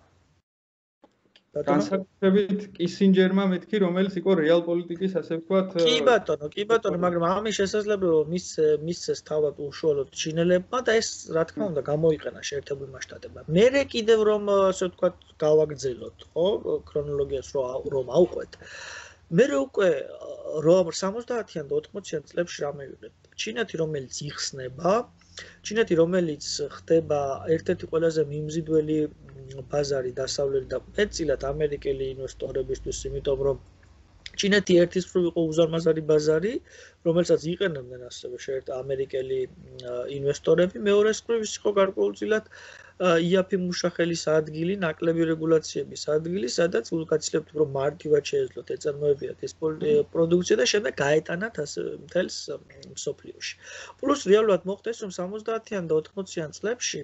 განსაკუთრებით კისინჯერმა მეთქი, რომელიც იყო რეალ პოლიტიკის ასე ვთქვათ. კი ბატონო, კი ბატონო, მაგრამ ამის შესაძლებლობა მისცეს თავად უშუალოდ ჩინელებმა და ეს რა თქმა უნდა გამოიყენა შეერთებულმა შტატებმა. მერე კიდევ რომ ასე ვთქვათ გავაგრძელოთ, ხო, ქრონოლოგიას რომ ავყვეთ. მერე უკვე სამოცდაათიან და ოთხმოციან წლებში რა მივიღეთ? ჩინეთი რომელიც იხსნება, ჩინეთი რომელიც ხდება ერთ-ერთი ყველაზე მიმზიდველი ბაზარი დასავლელი და მეტწილად ამერიკელი ინვესტორებისთვის, იმიტომ რომ ჩინეთი ერთის მხრივ იყო უზარმაზარი ბაზარი, რომელსაც იყენებდნენ ასევე შეერთებული ამერიკელი ინვესტორები, მეორეს მხრივ ის იყო გარკვეულწილად იაფი მუშახელის ადგილი, ნაკლები რეგულაციების ადგილი, სადაც ულკაცილებთ რომ მარტივად შეეძლოთ ეწარმოებიათ ეს პროდუქცია და შემდეგ გაეტანათ ასე მთელს მსოფლიოში. პლუს რეალურად მოხდა ეს რომ სამოცდაათიან და ოთხმოციან წლებში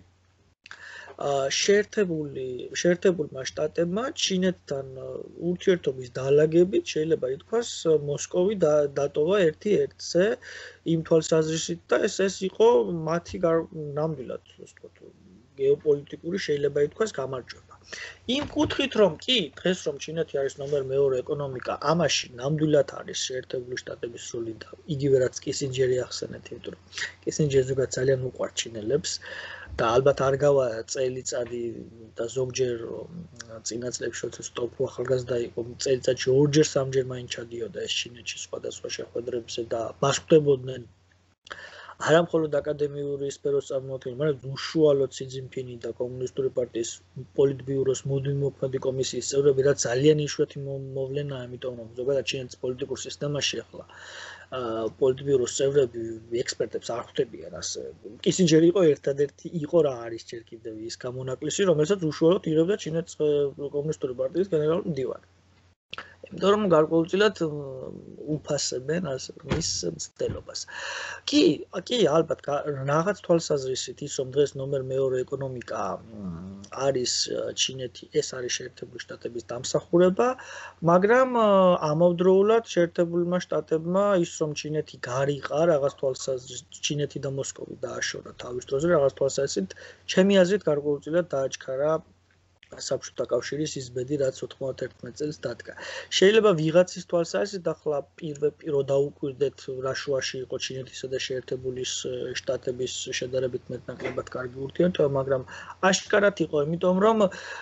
შეერთებული შეერთებულმა შტატებმა ჩინეთთან ურთიერთობის დალაგებით შეიძლება ითქვას მოსკოვი დატოვა ერთი ერთზე იმ თვალსაზრისით და ეს ეს იყო მათი ნამდვილად ასე ვთქვათ გეოპოლიტიკური შეიძლება ითქვას გამარჯვება. იმ კუთხით რომ კი დღეს რომ ჩინეთი არის ნომერ მეორე ეკონომიკა, ამაში ნამდვილად არის შეერთებული შტატების სრული და იგივე რაც კისინჯერი ახსენეთ, იმიტომ რომ კისინჯერი ზოგადად ძალიან უყვართ ჩინელებს და ალბათ არ გავა წელიწადი და ზოგჯერ წინა წლებში როცა ტოპ ახალგაზრდა იყო, წელიწადში ორჯერ სამჯერ მაინც ჩადიოდა ეს ჩინეთში სხვადასხვა შეხვედრებზე და მას ხვდებოდნენ არა მხოლოდ აკადემიური სფეროს წარმოადგენელი, მაგრამ უშუალოდ სი ძინფინი და კომუნისტური პარტიის პოლიტბიუროს მუდმივმოქმედი კომისიის წევრები, რაც ძალიან იშვიათი მოვლენაა, იმიტომ რომ ზოგადად ჩინეთის პოლიტიკურ სისტემაში ახლა პოლიტბიუროს წევრები ექსპერტებს არ ხვდებიან ასე. კისინჯერი იყო ერთადერთი იყო რა არის ჯერ კიდევ ის გამონაკლისი, რომელსაც უშუალოდ იღებდა ჩინეთის კომუნისტური პარტიის გენერალური მდივანი. იმიტომ რომ გარკვეულწილად უფასებენ მის მცდელობას. კი, კი, ალბათ რაღაც თვალსაზრისით ის რომ დღეს ნომერ მეორე ეკონომიკა არის ჩინეთი, ეს არის შეერთებული შტატების დამსახურება, მაგრამ ამავდროულად შეერთებულმა შტატებმა ის რომ ჩინეთი გარიყა რაღაც თვალსაზრისით, ჩინეთი და მოსკოვი დააშორა თავის დროზე რაღაც თვალსაზრისით, ჩემი აზრით გარკვეულწილად დააჩქარა საბჭოთა კავშირის ის ბედი, რაც ოთხმოცდაერთმეტ წელს დადგა. შეიძლება ვიღაცის თვალსაზრისით ახლა პირდაპირ დაუკვირდეთ რა შუაში იყო ჩინეთისა და შეერთებული შტატების შედარებით მეტნაკლებად კარგი ურთიერთობა, მაგრამ აშკარად იყო, იმიტომ რომ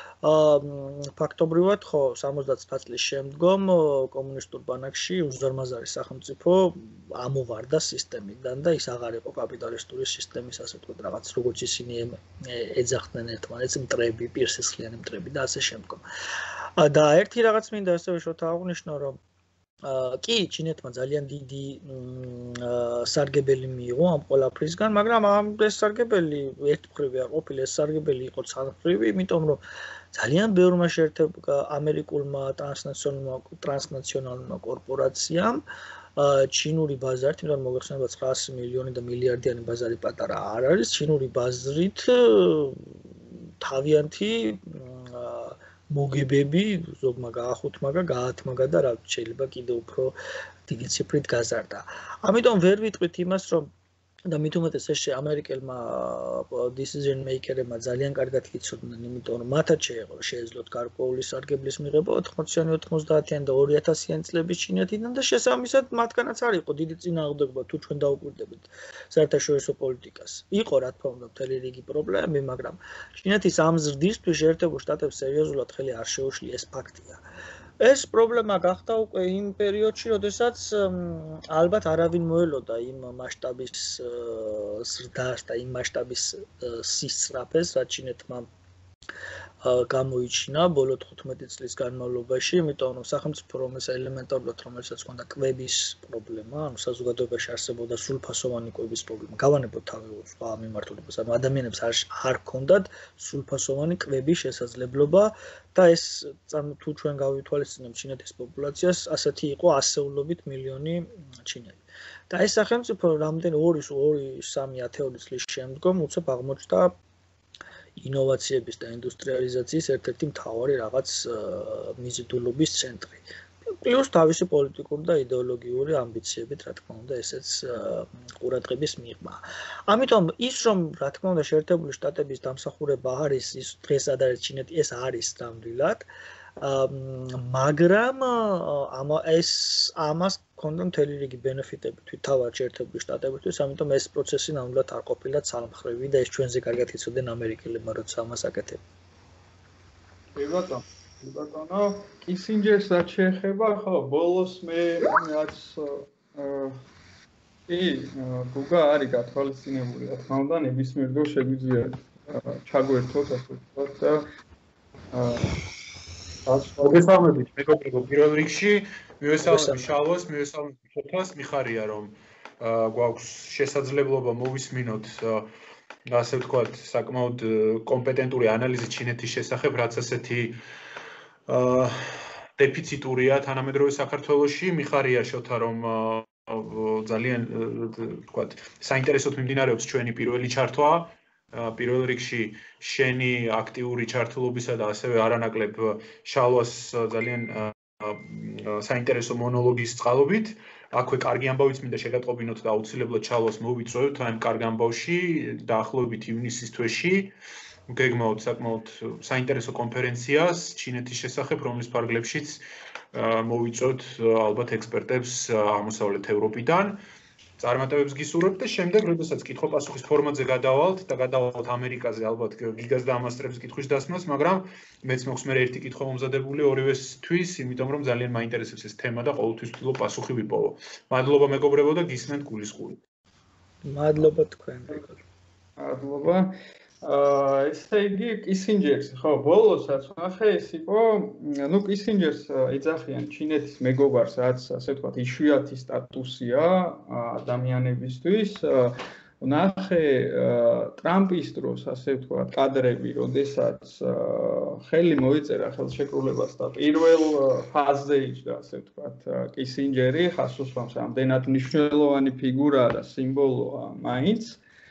ფაქტობრივად ხო სამოცდაცხრა წლის შემდგომ კომუნისტურ ბანაკში უზარმაზარი სახელმწიფო ამოვარდა სისტემიდან და ის აღარ იყო კაპიტალისტური სისტემის ასე ვთქვათ რაღაც როგორც ისინი ეძახდნენ ერთმანეთს მტრები, პირსისხლიანი მტრები და ასე შემდგომ. და ერთი რაღაც მინდა ასევე შოთა აღვნიშნო რომ კი, ჩინეთმა ძალიან დიდი სარგებელი მიიღო ამ ყველაფრისგან, მაგრამ ამ ეს სარგებელი ერთმხრივი არ ყოფილა, ეს სარგებელი იყო ცალმხრივი, იმიტომ რომ ძალიან ბევრმა შეერთებულ ამერიკულმა ტრანსნაციონალურმა კორპორაციამ ჩინური ბაზარით, იმიტომ რომ მოგეხსენება ცხრაასი მილიონი და მილიარდიანი ბაზარი პატარა არ არის, ჩინური ბაზრით თავიანთი მოგებები ზოგმა გაახუთმაგა, გაათმაგა და რა შეიძლება კიდევ უფრო დიდი ციფრით გაზარდა. ამიტომ ვერ ვიტყვით იმას, რომ და მით უმეტეს ეს ამერიკელმა decision maker-ებმა ძალიან კარგად იცოდნენ, იმიტომ რომ მათაც შეეძლოთ გარკვეული სარგებლის მიღება ოთხმოციანი, ოთხმოცდაათიან და ორი ათასიან წლების ჩინეთიდან და შესაბამისად მათგანაც არ იყო დიდი წინააღმდეგობა თუ ჩვენ დაუკვირდებით საერთაშორისო პოლიტიკას. იყო რა თქმა უნდა მთელი რიგი პრობლემები, მაგრამ ჩინეთის ამ ზრდისთვის შეერთებულ შტატებს სერიოზულად ხელი არ შეუშლია, ეს ფაქტია. ეს პრობლემა გახდა უკვე იმ პერიოდში, როდესაც ალბათ არავინ მოელოდა იმ მასშტაბის ზრდას და იმ მასშტაბის სისწრაფეს, რაც ჩინეთმა გამოიჩინა ბოლო თხუთმეტი წლის განმავლობაში, იმიტომ რომ სახელმწიფო რომ ეს ელემენტარულად რომელსაც ჰქონდა კვების პრობლემა, ანუ საზოგადოებაში არსებობდა სრულფასოვანი კვების პრობლემა, გავანებოთ თავი სხვა მიმართულებას, ანუ ადამიანებს არ არ ჰქონდათ სრულფასოვანი კვების შესაძლებლობა და ეს თუ ჩვენ გავითვალისწინებთ ჩინეთის პოპულაციას, ასეთი იყო ასეულობით მილიონი ჩინელი. და ეს სახელმწიფო რამდენი ორი სამი ათეული წლის შემდგომ უცებ აღმოჩნდა ინოვაციების და ინდუსტრიალიზაციის ერთ-ერთი მთავარი რაღაც მიზიდულობის ცენტრი. პლუს თავისი პოლიტიკური და იდეოლოგიური ამბიციებით, რა თქმა უნდა, ესეც ყურადღების მიღმა. ამიტომ ის რომ, რა თქმა უნდა, შეერთებული შტატების დამსახურება არის, ის დღეს არის ჩინეთი, ეს არის ნამდვილად, მაგრამ ეს ამას ქონდა მთელი რიგი ბენეფიტები თავად შეერთებული შტატებისთვის, ამიტომ ეს პროცესი ნამდვილად არ ყოფილა ცალმხრივი და ეს ჩვენზე კარგად იცოდნენ ამერიკელებმა, როცა ამას აკეთებდნენ. კი ბატონო, კი ბატონო, კისინჯერს რაც შეეხება, ხო, ბოლოს მე რაც კი, გუგა არის გათვალისწინებული, რა თქმა უნდა, ნებისმიერ დროს შეგვიძლია ჩაგვერთოთ, ასე ვთქვათ და მოგესალმებით, მეგობრებო, პირველ რიგში მივესალმები შალვას, მივესალმები შოთას, მიხარია რომ გვაქვს შესაძლებლობა მოვისმინოთ ასე ვთქვათ, საკმაოდ კომპეტენტური ანალიზი ჩინეთის შესახებ, რაც ასეთი დეფიციტურია თანამედროვე საქართველოში, მიხარია შოთა რომ ძალიან ვთქვათ, საინტერესოდ მიმდინარეობს ჩვენი პირველი ჩართვა. პირველ რიგში შენი აქტიური ჩართულობისა და ასევე არანაკლებ შალვას ძალიან საინტერესო მონოლოგის წყალობით. აქვე კარგი ამბავიც მინდა შეგატყობინოთ და აუცილებლად შალვას მოვიწვევთ ამ კარგ ამბავში დაახლოებით ივნისის თვეში. გეგმავთ საკმაოდ საინტერესო კონფერენციას ჩინეთის შესახებ, რომლის ფარგლებშიც მოვიწვევთ ალბათ ექსპერტებს აღმოსავლეთ ევროპიდან. წარმატებებს გისურვებთ და შემდეგ, როდესაც კითხვა-პასუხის ფორმატზე გადავალთ და გადავალთ ამერიკაზე, ალბათ გიგას და ამასტრებს კითხვის დასმას, მაგრამ მეც მოხს მე ერთი კითხვა მომზადებული ორივესთვის, იმიტომ რომ ძალიან მაინტერესებს ეს თემა და ყოველთვის ვთვლილობ პასუხი ვიპოვო. მადლობა მეგობრებო და გისმენთ გულისყური. მადლობა თქვენ. მადლობა. აა ესე იგი კისინჯერს, ხო, ბოლოსაც ნახე ეს იყო, ნუ კისინჯერს ეძახიან ჩინეთის მეგობარს, რაც ასე ვთქვათ, იშვიათი სტატუსია ადამიანებისთვის. ნახე ტრამპის დროს, ასე ვთქვათ, კადრები, როდესაც ხელი მოიწერა ხელშეკრულებას და პირველ ფაზზე იჯდა, ასე ვთქვათ, კისინჯერი, ხას უსვამს, ამდენად მნიშვნელოვანი ფიგურაა და სიმბოლოა მაინც.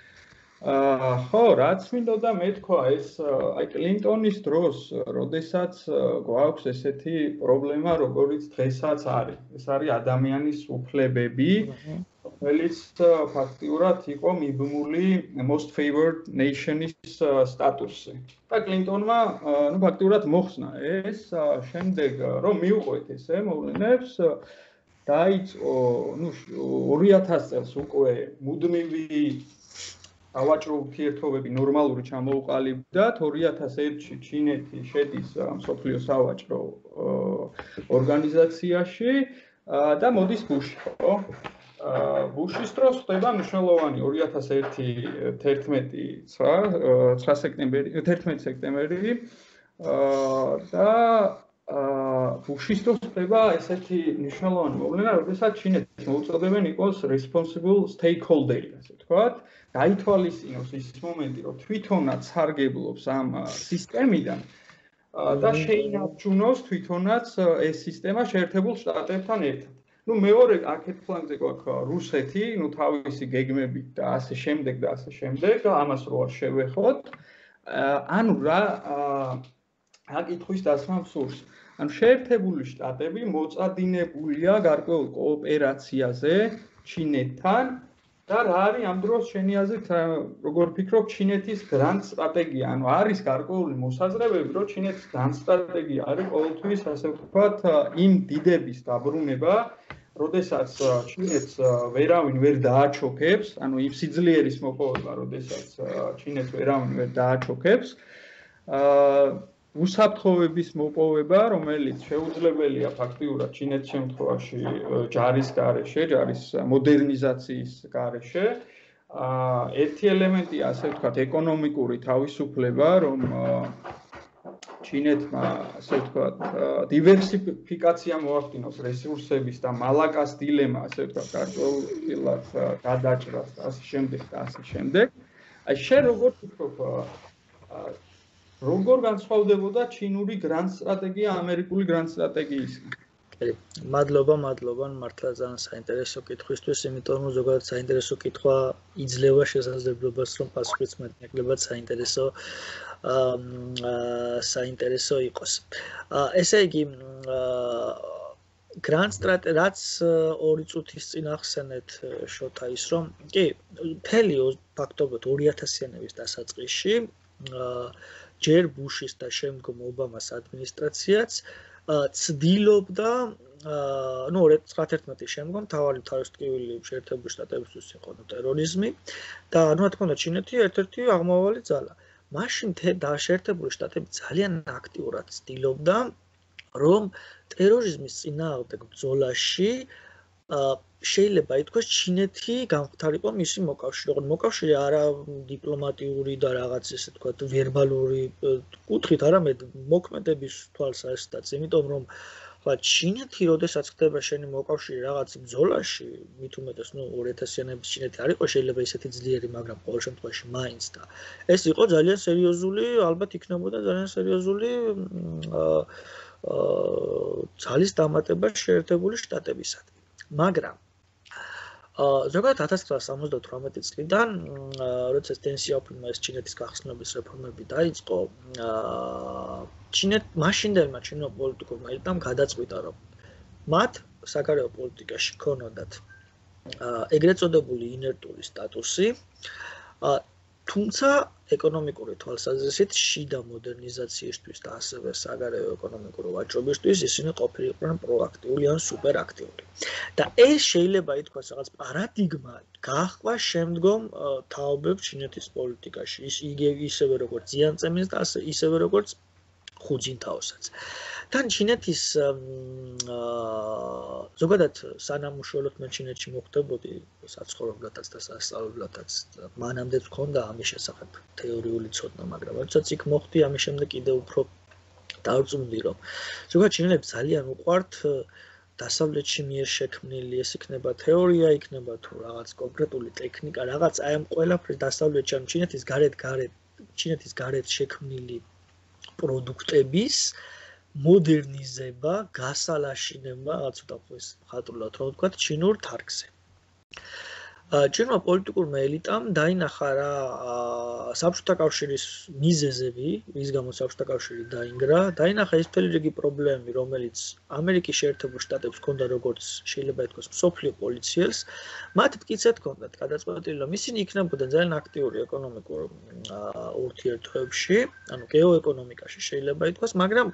ხო, რაც მინდოდა მეთქვა ეს აი კლინტონის დროს, როდესაც გვაქვს ესეთი პრობლემა, როგორიც დღესაც არის. ეს არის ადამიანის უფლებები, რომელიც ფაქტიურად იყო მიბმული most favored nation-ის სტატუსზე. და კლინტონმა, ну, ფაქტიურად მოხსნა ეს, შემდეგ რომ მიუყვეთ ესე მოვლენებს, დაიწყო, ну, ორი ათას წელს უკვე მუდმივი სავაჭრო ურთიერთობები ნორმალური ჩამოუყალიბდათ. ორი ათას ერთში ჩინეთი შედის მსოფლიო სავაჭრო ორგანიზაციაში და მოდის ბუში, ხო? ბუშის დროს ხდება მნიშვნელოვანი ორი ათას ერთი თერთმეტი ცხრა სექტემბერი, თერთმეტი სექტემბერი და ბუშის დროს ხდება ესეთი მნიშვნელოვანი მოვლენა, როდესაც ჩინეთს მოუწოდებენ იყოს responsible stakeholder, ასე ვთქვათ. გაითვალისწინოს ის მომენტი, რომ თვითონაც სარგებლობს ამ სისტემიდან და შეინარჩუნოს თვითონაც ეს სისტემა შეერთებულ შტატებთან ერთად. Ну, მეორე აქეთ ფლანგზე გვაქვს რუსეთი, ну, თავისი გეგმებით და ასე შემდეგ და ასე შემდეგ, ამას რო არ შევეხოთ. ანუ რა აკითხვის დასმა მსურს. ანუ შეერთებული შტატები მოწადინებულია გარკვეულ კოოპერაციაზე ჩინეთთან და რა არის ამ დროს შენი აზრით, როგორ ფიქრობ, ჩინეთის გრანდ სტრატეგია, ანუ არის გარკვეული მოსაზრებები, რომ ჩინეთის გრანდ სტრატეგია არის ყოველთვის, ასე ვთქვათ, იმ დიდების დაბრუნება, როდესაც ჩინეთს ვერავინ ვერ დააჩოქებს, ანუ იმ სიძლიერის მოპოვება, როდესაც ჩინეთს ვერავინ ვერ დააჩოქებს, უსაფრთხოების მოპოვება, რომელიც შეუძლებელია ფაქტიურად ჩინეთის შემთხვევაში ჯარის გარეშე, ჯარის მოდერნიზაციის გარეშე. ერთი ელემენტია, ასე ვთქვათ, ეკონომიკური თავისუფლება, რომ ჩინეთმა, ასე ვთქვათ, დივერსიფიკაცია მოახდინოს რესურსების და მალაკას დილემა, ასე ვთქვათ, გარკვეულად გადაჭრას და ასე შემდეგ და ასე შემდეგ. აი შენ როგორ ვთქვათ, როგორ განსხვავდებოდა ჩინური გრანდ სტრატეგია ამერიკული გრანდ სტრატეგიისგან? მადლობა, მადლობა, მართლა ძალიან საინტერესო კითხვისთვის, იმიტომ რომ ზოგადად საინტერესო კითხვა იძლევა შესაძლებლობას, რომ პასუხიც მეტნაკლებად საინტერესო საინტერესო იყოს. ესე იგი, გრანდ სტრატეგია, რაც ორი წუთის წინ ახსენეთ შოთა ის რომ კი, მთელი ფაქტობრივად ორი ათასიანების დასაწყისში ჯერ ბუშის და შემდგომ ობამას ადმინისტრაციაც ცდილობდა, ну, ცხრაათერთმეტის შემდგომ თავარი თავისუფლებული შეერთებული შტატებისთვის იყო ტერორიზმი და რა თქმა უნდა ჩინეთი ერთ-ერთი აღმავალი ძალა. მაშინ შეერთებული შტატები ძალიან აქტიურად ცდილობდა, რომ ტერორიზმის წინააღმდეგ ბრძოლაში შეიძლება ითქვას ჩინეთი გამხდარიყო მისი მოკავშირე, ოღონდ მოკავშირე არა დიპლომატიური და რაღაც ესე ვთქვათ ვერბალური კუთხით, არამედ მოქმედების თვალსაზრისითაც, იმიტომ რომ ხა ჩინეთი, როდესაც ხდება შენი მოკავშირე რაღაც ბრძოლაში, მით უმეტეს, ну, ორი ათასიანების ჩინეთი არ იყო შეიძლება ისეთი ძლიერი, მაგრამ ყოველ შემთხვევაში მაინც და ეს იყო ძალიან სერიოზული, ალბათ იქნებოდა ძალიან სერიოზული ძალის დამატება შეერთებული შტატებისადმი. მაგრამ ზოგადად ათას ცხრაასი სამოცდათვრამეტი წლიდან, როდესაც დენ სიაოპინმა ეს ჩინეთის გახსნების რეფორმები დაიწყო, ჩინეთ მაშინდელმა ჩინურ პოლიტიკურმა ელიტამ გადაწყვიტა, რომ მათ საგარეო პოლიტიკაში ქონოდათ ეგრეთ წოდებული ინერტული სტატუსი, თუმცა ეკონომიკური თვალსაზრისით შიდა მოდერნიზაციისთვის და ასევე საგარეო ეკონომიკური ვაჭრობისთვის ისინი ყოფილიყნენ პროაქტიული ან სუპერაქტიული. და ეს შეიძლება ითქვას რაღაც პარადიგმა გაჰყვა შემდგომ თაობებს ჩინეთის პოლიტიკაში. ის ისევე როგორც ზიანწემის და ისევე როგორც ხუძინთაოსაც. თან ჩინეთის ზოგადად სანამ უშუალოდ მე ჩინეთში მოხდებოდი საცხოვრებლადაც და სასწავლებლადაც მანამდეც მქონდა ამის შესახებ თეორიული ცოდნა, მაგრამ როდესაც იქ მოხდი, ამის შემდეგ კიდევ უფრო დავწუნდი, რომ ზოგადად ჩინელებს ძალიან უყვართ დასავლეთში მიერ შექმნილი, ეს იქნება თეორია, იქნება თუ რაღაც კონკრეტული ტექნიკა, რაღაც აი ამ ყველაფრის დასავლეთში, ან ჩინეთის გარეთ გარეთ ჩინეთის გარეთ შექმნილი პროდუქტების მოდერნიზება, გასალაშინება, რაღაც ცოტა ეს ხატრულად რომ ვთქვათ, ჩინურ თარგზე. ჩინურმა პოლიტიკურმა ელიტამ დაინახა რა საბჭოთა კავშირის მიზეზები, რის გამოც საბჭოთა კავშირი დაინგრა, დაინახა ის მთელი რიგი პრობლემები, რომელიც ამერიკის შეერთებულ შტატებს ჰქონდა, როგორც შეიძლება ითქვას, მსოფლიო პოლიციელს, მათ მტკიცედ ჰქონდათ გადაწყვეტილი, რომ ისინი იქნებოდნენ ძალიან აქტიური ეკონომიკურ ურთიერთობებში, ანუ გეოეკონომიკაში შეიძლება ითქვას, მაგრამ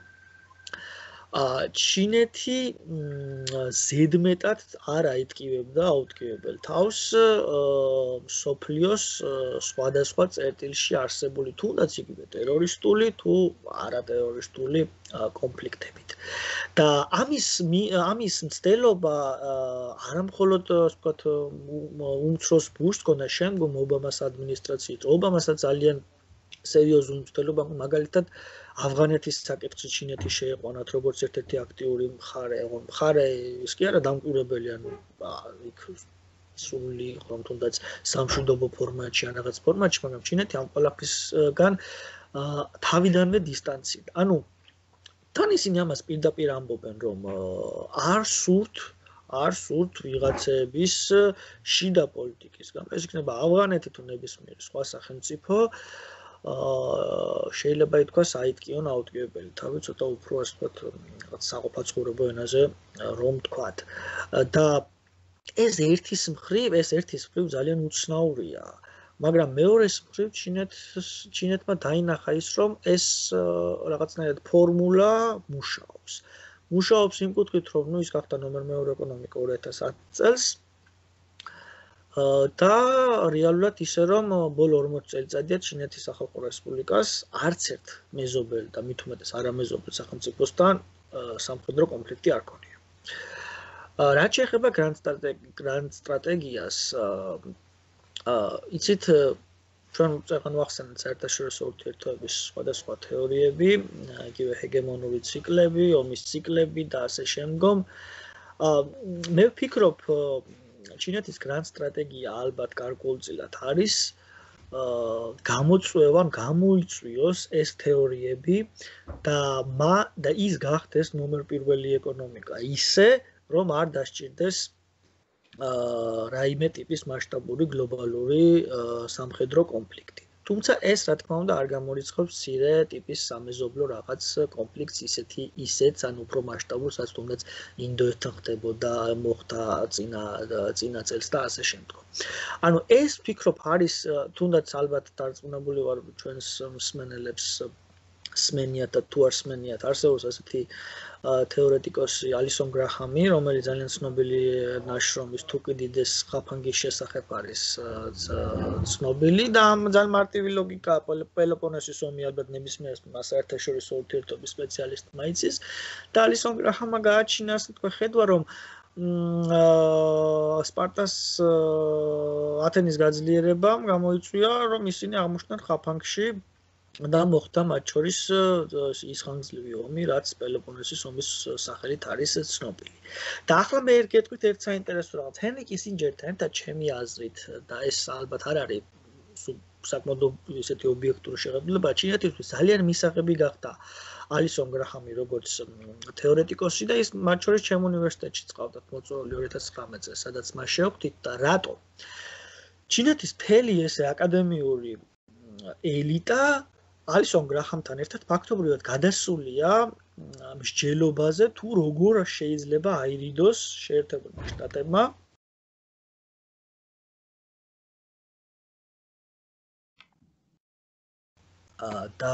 ჩინეთი ზედმეტად არ აიტკივებდა აუტკივებელ თავს მსოფლიოს სხვადასხვა წერტილში არსებული თუნდაც იგივე ტერორისტული თუ არატერორისტული კონფლიქტებით. და ამის ამის მცდელობა არა მხოლოდ ვთქვათ უმცროს ბუშს ჰქონდა, შემდგომ ობამას ადმინისტრაციით. ობამასაც ძალიან სერიოზული მცდელობა, მაგალითად ავღანეთის საკითხში ჩინეთი შეეყვანათ როგორც ერთ-ერთი აქტიური მხარე, ოღონდ მხარე ის კი არა დამკვირვებელი, ანუ იქ სული იყო თუნდაც სამშვიდობო ფორმატში ან რაღაც ფორმატში, მაგრამ ჩინეთი ამ ყველაფრისგან თავიდანვე დისტანცირდა. ანუ თან ისინი ამას პირდაპირ ამბობენ, რომ არ სურთ არ სურთ ვიღაცების შიდა პოლიტიკის გამო. ეს იქნება ავღანეთი თუ ნებისმიერი სხვა სახელმწიფო შეიძლება ითქვას აიტკიონ აუტკივებელი თავი ცოტა უფრო ასე ვთქვათ რაღაც საყოფაცხოვრებო ენაზე რომ ვთქვათ. და ეს ერთის მხრივ, ეს ერთის მხრივ ძალიან უცნაურია, მაგრამ მეორეს მხრივ ჩინეთმა დაინახა ის, რომ ეს რაღაცნაირად ფორმულა მუშაობს. მუშაობს იმ კუთხით, რომ ნუ ის გახდა ნომერ მეორე ეკონომიკა ორი ათას ათი წელს და რეალურად ისე რომ ბოლო ორმოცი წელიწადია ჩინეთის სახალხო რესპუბლიკას არც ერთ მეზობელ და მით უმეტეს არამეზობელ სახელმწიფოსთან სამხედრო კონფლიქტი არ ქონია. რაც შეეხება გრანდ სტრატეგიას, იცით ჩვენ წეგან ვახსენეთ საერთაშორისო ურთიერთობების სხვადასხვა თეორიები, იგივე ჰეგემონური ციკლები, ომის ციკლები და ასე შემდგომ. მე ვფიქრობ, ჩინეთის გრანდ სტრატეგია ალბათ გარკვეულწილად არის გამოწვევა, გამოიწვიოს ეს თეორიები და და ის გახდეს ნომერ პირველი ეკონომიკა ისე, რომ არ დასჭირდეს რაიმე ტიპის მასშტაბური გლობალური სამხედრო კონფლიქტი. თუმცა ეს რა თქმა უნდა არ გამორიცხავს მცირე ტიპის სამეზობლო რაღაც კონფლიქტს ისეთი ისეც ან უფრო მასშტაბურ, სადაც თუნდაც ინდოეთთან ხდებოდა, მოხდა წინა წინა წელს და ასე შემდგომ. ანუ ეს ვფიქრობ არის თუნდაც ალბათ დარწმუნებული ვარ ჩვენს მსმენელებს სმენიათ და თუ არ სმენიათ არსებობს ასეთი თეორეტიკოსი ალისონ გრაჰამი, რომელიც ძალიან ცნობილი ნაშრომის თუ კიდიდეს ხაფანგის შესახებ არის ცნობილი და ძალიან მარტივი ლოგიკა პელოპონესის ომი ალბათ ნებისმიერ საერთაშორისო ურთიერთობის სპეციალისტმა იცის და ალისონ გრაჰამმა გააჩინა ასე თქვა ხედვა, რომ სპარტას ათენის გაძლიერებამ გამოიწვია, რომ ისინი აღმოჩნდნენ ხაფანგში და მოხდა მათ შორის ის ხანგრძლივი ომი, რაც პელოპონესის ომის სახელით არის ცნობილი. და ახლა მე გეტყვით ერთ საინტერესო რაღაც. ჰენრი კისინჯერთან ერთად ჩემი აზრით და ეს ალბათ არ არის საკმაოდ ისეთი ობიექტური შეხედულება, ჩინეთისთვის ძალიან მისაღები გახდა ალისონ გრაჰამი როგორც თეორეტიკოსი და ის მათ შორის ჩემ უნივერსიტეტში წავდათ მოწვეული ორი ათას ცხრამეტ წელს, სადაც მას შევხვდით და რატო? ჩინეთის მთელი ესე აკადემიური ელიტა ალისონ გრაჰამთან ერთად ფაქტობრივად გადასულია მსჯელობაზე, თუ როგორ შეიძლება აირიდოს შეერთებულმა შტატებმა და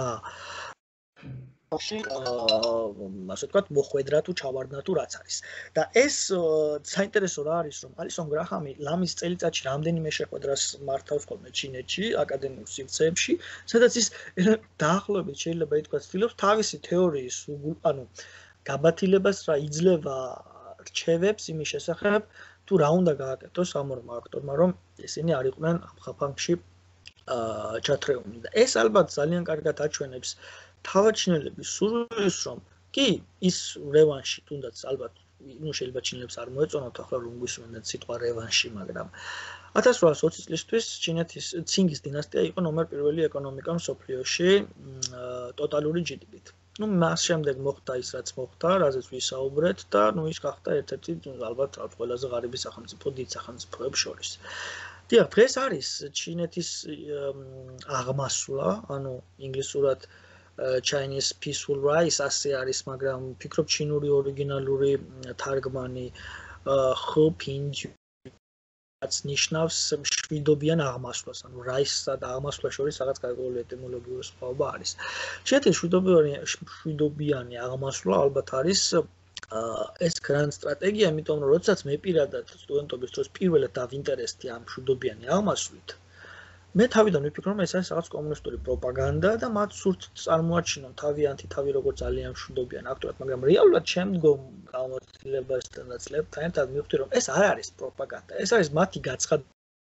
ასე ვთქვათ, მოხვედრა თუ ჩავარდნა თუ რაც არის. და ეს საინტერესო რა არის, რომ ალისონ გრაჰამი ლამის წელიწადში რამდენიმე შეხვედრას მართავს ხოლმე ჩინეთში, აკადემიურ სივრცეებში, სადაც ის დაახლოებით შეიძლება ითქვას, ცდილობს თავისი თეორიის, ანუ გაბათილებას რა იძლევა რჩევებს იმის შესახებ, თუ რა უნდა გააკეთოს ამ ორმა აქტორმა, რომ ისინი არ იყვნენ ამ ხაფანგში ჩათრეული. და ეს ალბათ ძალიან კარგად აჩვენებს თავაჩინელების სურვილს, რომ კი ის რევანში თუნდაც ალბათ ნუ შეიძლება ჩინელებს არ მოეწონათ ახლა რომ გვისმენთ სიტყვა რევანში, მაგრამ ათას რვაას ოცი წლისთვის ჩინეთის ცინგის დინასტია იყო ნომერ პირველი ეკონომიკა მსოფლიოში ტოტალური ჯი დი პი-ით. ნუ მას შემდეგ მოხდა ის რაც მოხდა, რაზეც ვისაუბრეთ და ნუ ის გახდა ერთ-ერთი ალბათ ყველაზე ღარიბი სახელმწიფო დიდ სახელმწიფოებს შორის. დიახ, დღეს არის ჩინეთის აღმასვლა, ანუ ინგლისურად Chinese peaceful rise ასე არის, მაგრამ ვფიქრობ ჩინური ორიგინალური თარგმანი ხოფინჯი რაც ნიშნავს მშვიდობიან აღმასვლას, ანუ rise-სა და აღმასვლას შორის რაღაც გარკვეული ეტიმოლოგიური სხვაობა არის. ჩინეთის მშვიდობიანი აღმასვლა ალბათ არის ეს გრანდ სტრატეგია, იმიტომ რომ როდესაც მე პირადად სტუდენტობის დროს პირველად დავინტერესდი ამ მშვიდობიანი აღმასვლით, მე თავიდან ვიფიქრე, რომ ეს არის რაღაც კომუნისტური პროპაგანდა და მათ სურთ წარმოაჩინონ თავიანთი თავი როგორც ძალიან მშვიდობიან აქტორად, მაგრამ რეალურად შემდგომ გამოცდილებასთან და წლებთან ერთად მივხვდი, რომ ეს არ არის პროპაგანდა, ეს არის მათი გაცხადება.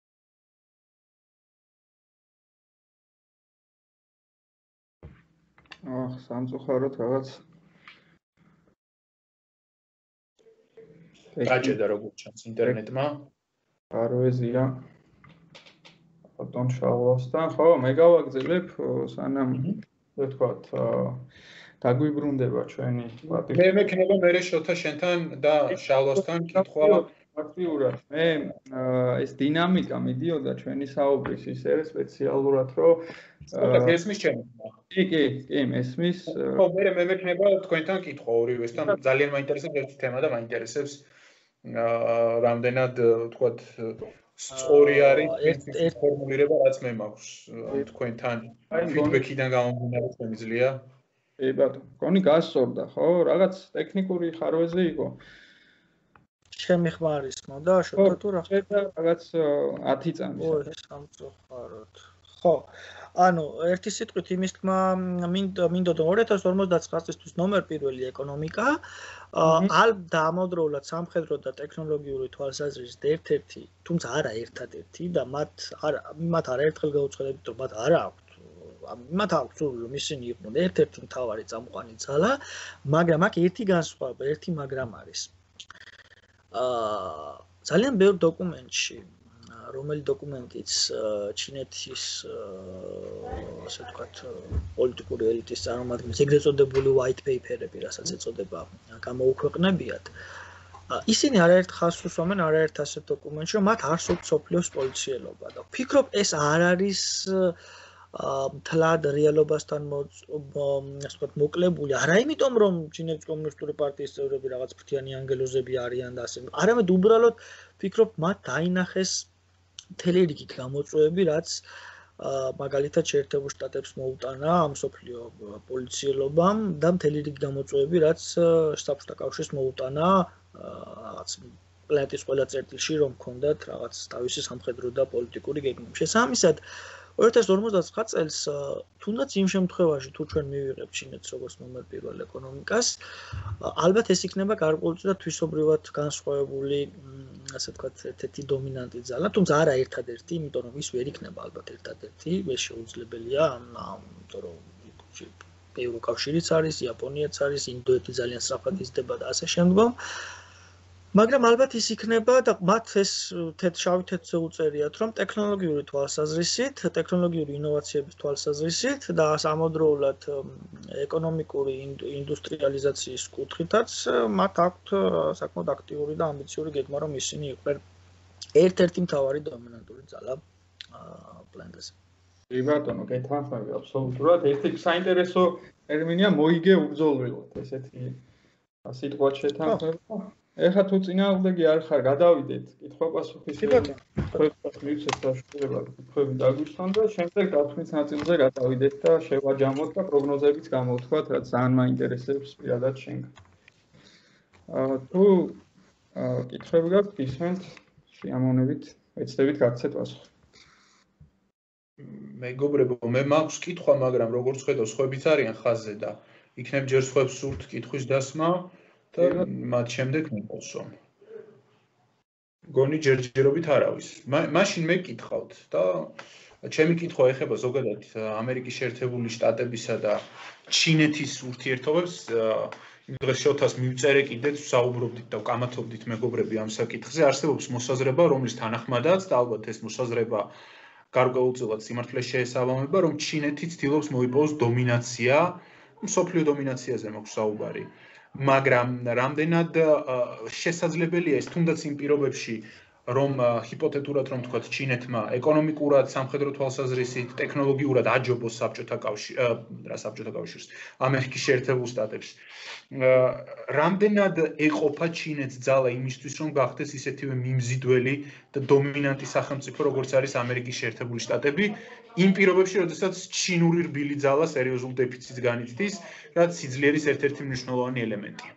აх, სამწუხაროდ რაღაც გაჭედა როგორც ჩანს ინტერნეტმა. არ ვეზია ბატონ შალვასთან, ხო, მე გავაგზავნებ სანამ ვთქვათ დაგვიბრუნდება ჩვენი პატივი. მე მექნება მე შოთა შენთან და შალვასთან კითხვა. ფაქტიურად მე ეს დინამიკა მიდიოდა ჩვენი საუბრის ისე სპეციალურად, რომ გესმის ჩემი. კი, კი, კი, მესმის. ხო, მე მე მექნება თქვენთან კითხვა ორივესთან, ძალიან მაინტერესებს ერთი თემა და მაინტერესებს რამდენად ვთქვათ სწორი არის ეს ფორმულირება, რაც მე მაქვს თქვენთან ფიდბექიდან გამომდინარე შემიძლია. კი ბატონო, გონი გასწორდა, ხო? რაღაც ტექნიკური ხარვეზე იყო. ჩემი ხმარის მოდა შოთა თუ რა? შეიძლება რაღაც ათი წამის. ო, სამწუხაროდ. ხო ანუ ერთი სიტყვით იმის თქმა მინდოდა ორი ათას ორმოცდათხმეტ წლისთვის ნომერ პირველი ეკონომიკა ალ დაამოდროულად სამხედრო და ტექნოლოგიური თვალსაზრისით ერთ-ერთი თუმცა არა ერთადერთი და მათ არა მათ არაერთხელ გაუწყდებით რომ მათ არა აქვთ მათ აქვს რომ ისინი იყვნენ ერთ-ერთი მთავარი წამყვანი ძალა მაგრამ აქ ერთი განსხვავება ერთი მაგრამ არის აა ძალიან ბევრ დოკუმენტში რომელი დოკუმენტიც ჩინეთის ასე ვთქვათ პოლიტიკური ელიტის წარმომადგენლებს ეგრეთ წოდებული white paper-ები, რასაც ეწოდება, გამოუქვეყნებიათ. ისინი არაერთ ხაზს უსვამენ არაერთ ასეთ დოკუმენტში, რომ მათ არსებობს სოფლიოს პოლიციელობა და ვფიქრობ ეს არ არის მთლად რეალობასთან ასე ვთქვათ მოკლებული, არა იმიტომ რომ ჩინეთის კომუნისტური პარტიის წევრები რაღაც ფრთიანი ანგელოზები არიან და ასე, არამედ უბრალოდ ვფიქრობ მათ დაინახეს მთელი რიგი გამოწვევები, რაც მაგალითად შეერთებულ შტატებს მოუტანა ამ სოფლიო პოლიციელობამ და მთელი რიგი გამოწვევები, რაც საბჭოთა კავშირს მოუტანა რაღაც პლანეტის ყველა წერტილში, რომ ჰქონდათ რაღაც თავისი სამხედრო და პოლიტიკური გეგმები. შესაბამისად, ორი ათას ორმოცდათხმეტ წელს თუნდაც იმ შემთხვევაში, თუ ჩვენ მივიღებთ ჩინეთს როგორც ნომერ პირველ ეკონომიკას, ალბათ ეს იქნება გარკვეულწილად თვისობრივად განსხვავებული ასე ვთქვათ, ერთ-ერთი დომინანტი ძალა, თუმცა არა ერთადერთი, იმიტომ რომ ის ვერ იქნება ალბათ ერთადერთი, ეს შეუძლებელია, იმიტომ რომ ევროკავშირიც არის, იაპონიაც არის, ინდოეთი ძალიან სწრაფად იზრდება და ასე შემდგომ. მაგრამ ალბათ ის იქნება და მათ ეს შავი თეთრზე უწერიათ, რომ ტექნოლოგიური თვალსაზრისით, ტექნოლოგიური ინოვაციების თვალსაზრისით და სამოდროულად ეკონომიკური ინდუსტრიალიზაციის კუთხითაც მათ აქვთ საკმაოდ აქტიური და ამბიციური გეგმა, რომ ისინი იყვნენ ერთ-ერთი მთავარი დომინანტური ძალა პლანეტაზე. კი ბატონო, გეთანხმები აბსოლუტურად. ერთი საინტერესო ტერმინია მოიგე უბრძოლველად, ესეთი სიტყვა შეთანხმება. ეხლა თუ წინააღმდეგი არ ხარ, გადავიდეთ კითხვა-პასუხის ხმებს მივცეთ საშუალება კითხვები დაგვისვან და შემდეგ დათვლის ნაწილზე გადავიდეთ და შევაჯამოთ და პროგნოზებიც გამოვთქვათ, რაც ძალიან მაინტერესებს პირადად შენგან. თუ კითხვები გაქვთ, ისმენთ შეამოვნებით, ეცდებით გაგცეთ პასუხი. მეგობრებო, მე მაქვს კითხვა, მაგრამ როგორც ხედავ, სხვაებიც არიან ხაზზე და იქნებ ჯერ სხვებს სურთ კითხვის დასმა და მათ შემდეგ მიყოლსო. გონი ჯერჯერობით არავის. მაშინ მე გკითხავთ და ჩემი კითხვა ეხება ზოგადად ამერიკის შეერთებული შტატებისა და ჩინეთის ურთიერთობებს. იმ დღეს შოთას მივწერე კიდეც საუბრობდით და ვკამათობდით მეგობრები ამ საკითხზე. არსებობს მოსაზრება, რომლის თანახმადაც და ალბათ ეს მოსაზრება გარკვეულწილად სიმართლეს შეესაბამება, რომ ჩინეთი ცდილობს მოიპოვოს დომინაცია, მსოფლიო დომინაციაზე მაქვს საუბარი. მაგრამ რამდენად შესაძლებელია ეს თუნდაც იმ პირობებში, რომ ჰიპოთეტურად რომ თქვათ ჩინეთმა ეკონომიკურად, სამხედრო თვალსაზრისით, ტექნოლოგიურად აჯობოს საბჭოთა კავშირს, რა საბჭოთა კავშირს, ამერიკის შეერთებულ შტატებს. რამდენად ეყოფა ჩინეთს ძალა იმისთვის, რომ გახდეს ისეთივე მიმზიდველი და დომინანტი სახელმწიფო, როგორც არის ამერიკის შეერთებული შტატები, იმ პირობებში, როდესაც ჩინური რბილი ძალა სერიოზულ დეფიციტს განიცდის, რაც სიძლიერის ერთ-ერთი მნიშვნელოვანი ელემენტია.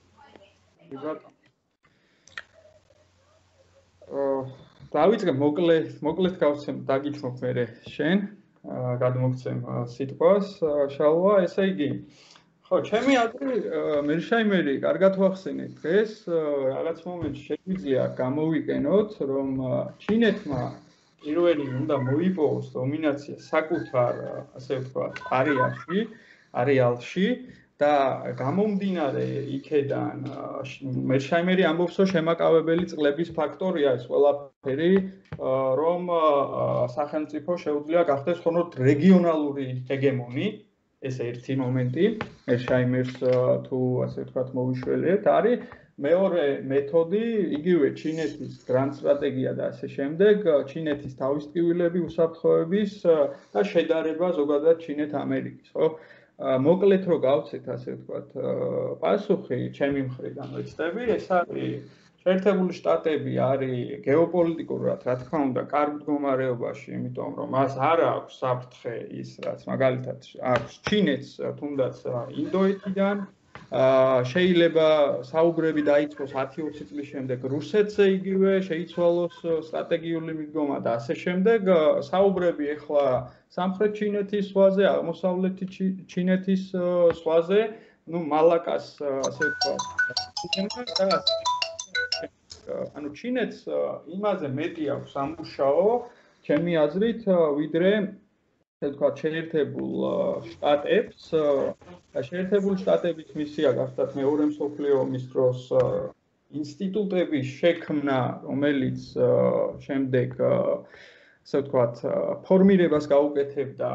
დავიწყე მოკლე მოკლედ გავცემ დაგიჩვენებ მე შენ გადმოგცემ სიტყვას შალვა ესე იგი ხო ჩემი აზრი მერშაიმერი კარგად ვახსენეთ დღეს რაღაც მომენტში შეგვიძლია გამოვიყენოთ რომ ჩინეთმა პირველი უნდა მოიპოვოს დომინაცია საკუთარ ასე ვთქვათ არეალში არეალში და გამომდინარე იქედან მერშაიმერი ამბობს რომ შემაკავებელი წყლების ფაქტორია ეს ყველაფერი რომ სახელმწიფო შეუძლია გახდეს მხოლოდ რეგიონალური ჰეგემონი ეს ერთი მომენტი მერშაიმერს თუ ასე ვთქვათ მოვიშველეთ არის მეორე მეთოდი იგივე ჩინეთის გრანდ სტრატეგია და ასე შემდეგ ჩინეთის თავისტკივილები უსაფრთხოების და შედარება ზოგადად ჩინეთ-ამერიკის ხო მოკლედ რო გავცეთ ასე ვთქვათ პასუხი ჩემი მხრიდან ვეცდები ეს არის შეერთებული შტატები არის გეოპოლიტიკურად რა თქმა უნდა კარგ მდგომარეობაში იმიტომ რომ მას არ აქვს საფრთხე ის რაც მაგალითად აქვს ჩინეთს თუნდაც ინდოეთიდან შეიძლება საუბრები დაიწყოს ათი ოცი წლის შემდეგ რუსეთზე იგივე შეიცვალოს სტრატეგიული მიდგომა და ასე შემდეგ. საუბრები ახლა სამხრეთ ჩინეთის ზღვაზე, აღმოსავლეთი ჩინეთის ზღვაზე, ну მალაკას ასე ვთქვათ. ანუ ჩინეთს იმაზე მეტი აქვს სამუშაო, ჩემი აზრით, ვიდრე ასე ვთქვათ, შეერთებულ შტატებს. შეერთებულ შტატების მისია გახლავთ მეორე მსოფლიო ომის დროს ინსტიტუტების შექმნა, რომელიც შემდეგ ასე ვთქვათ, ფორმირებას გაუკეთებდა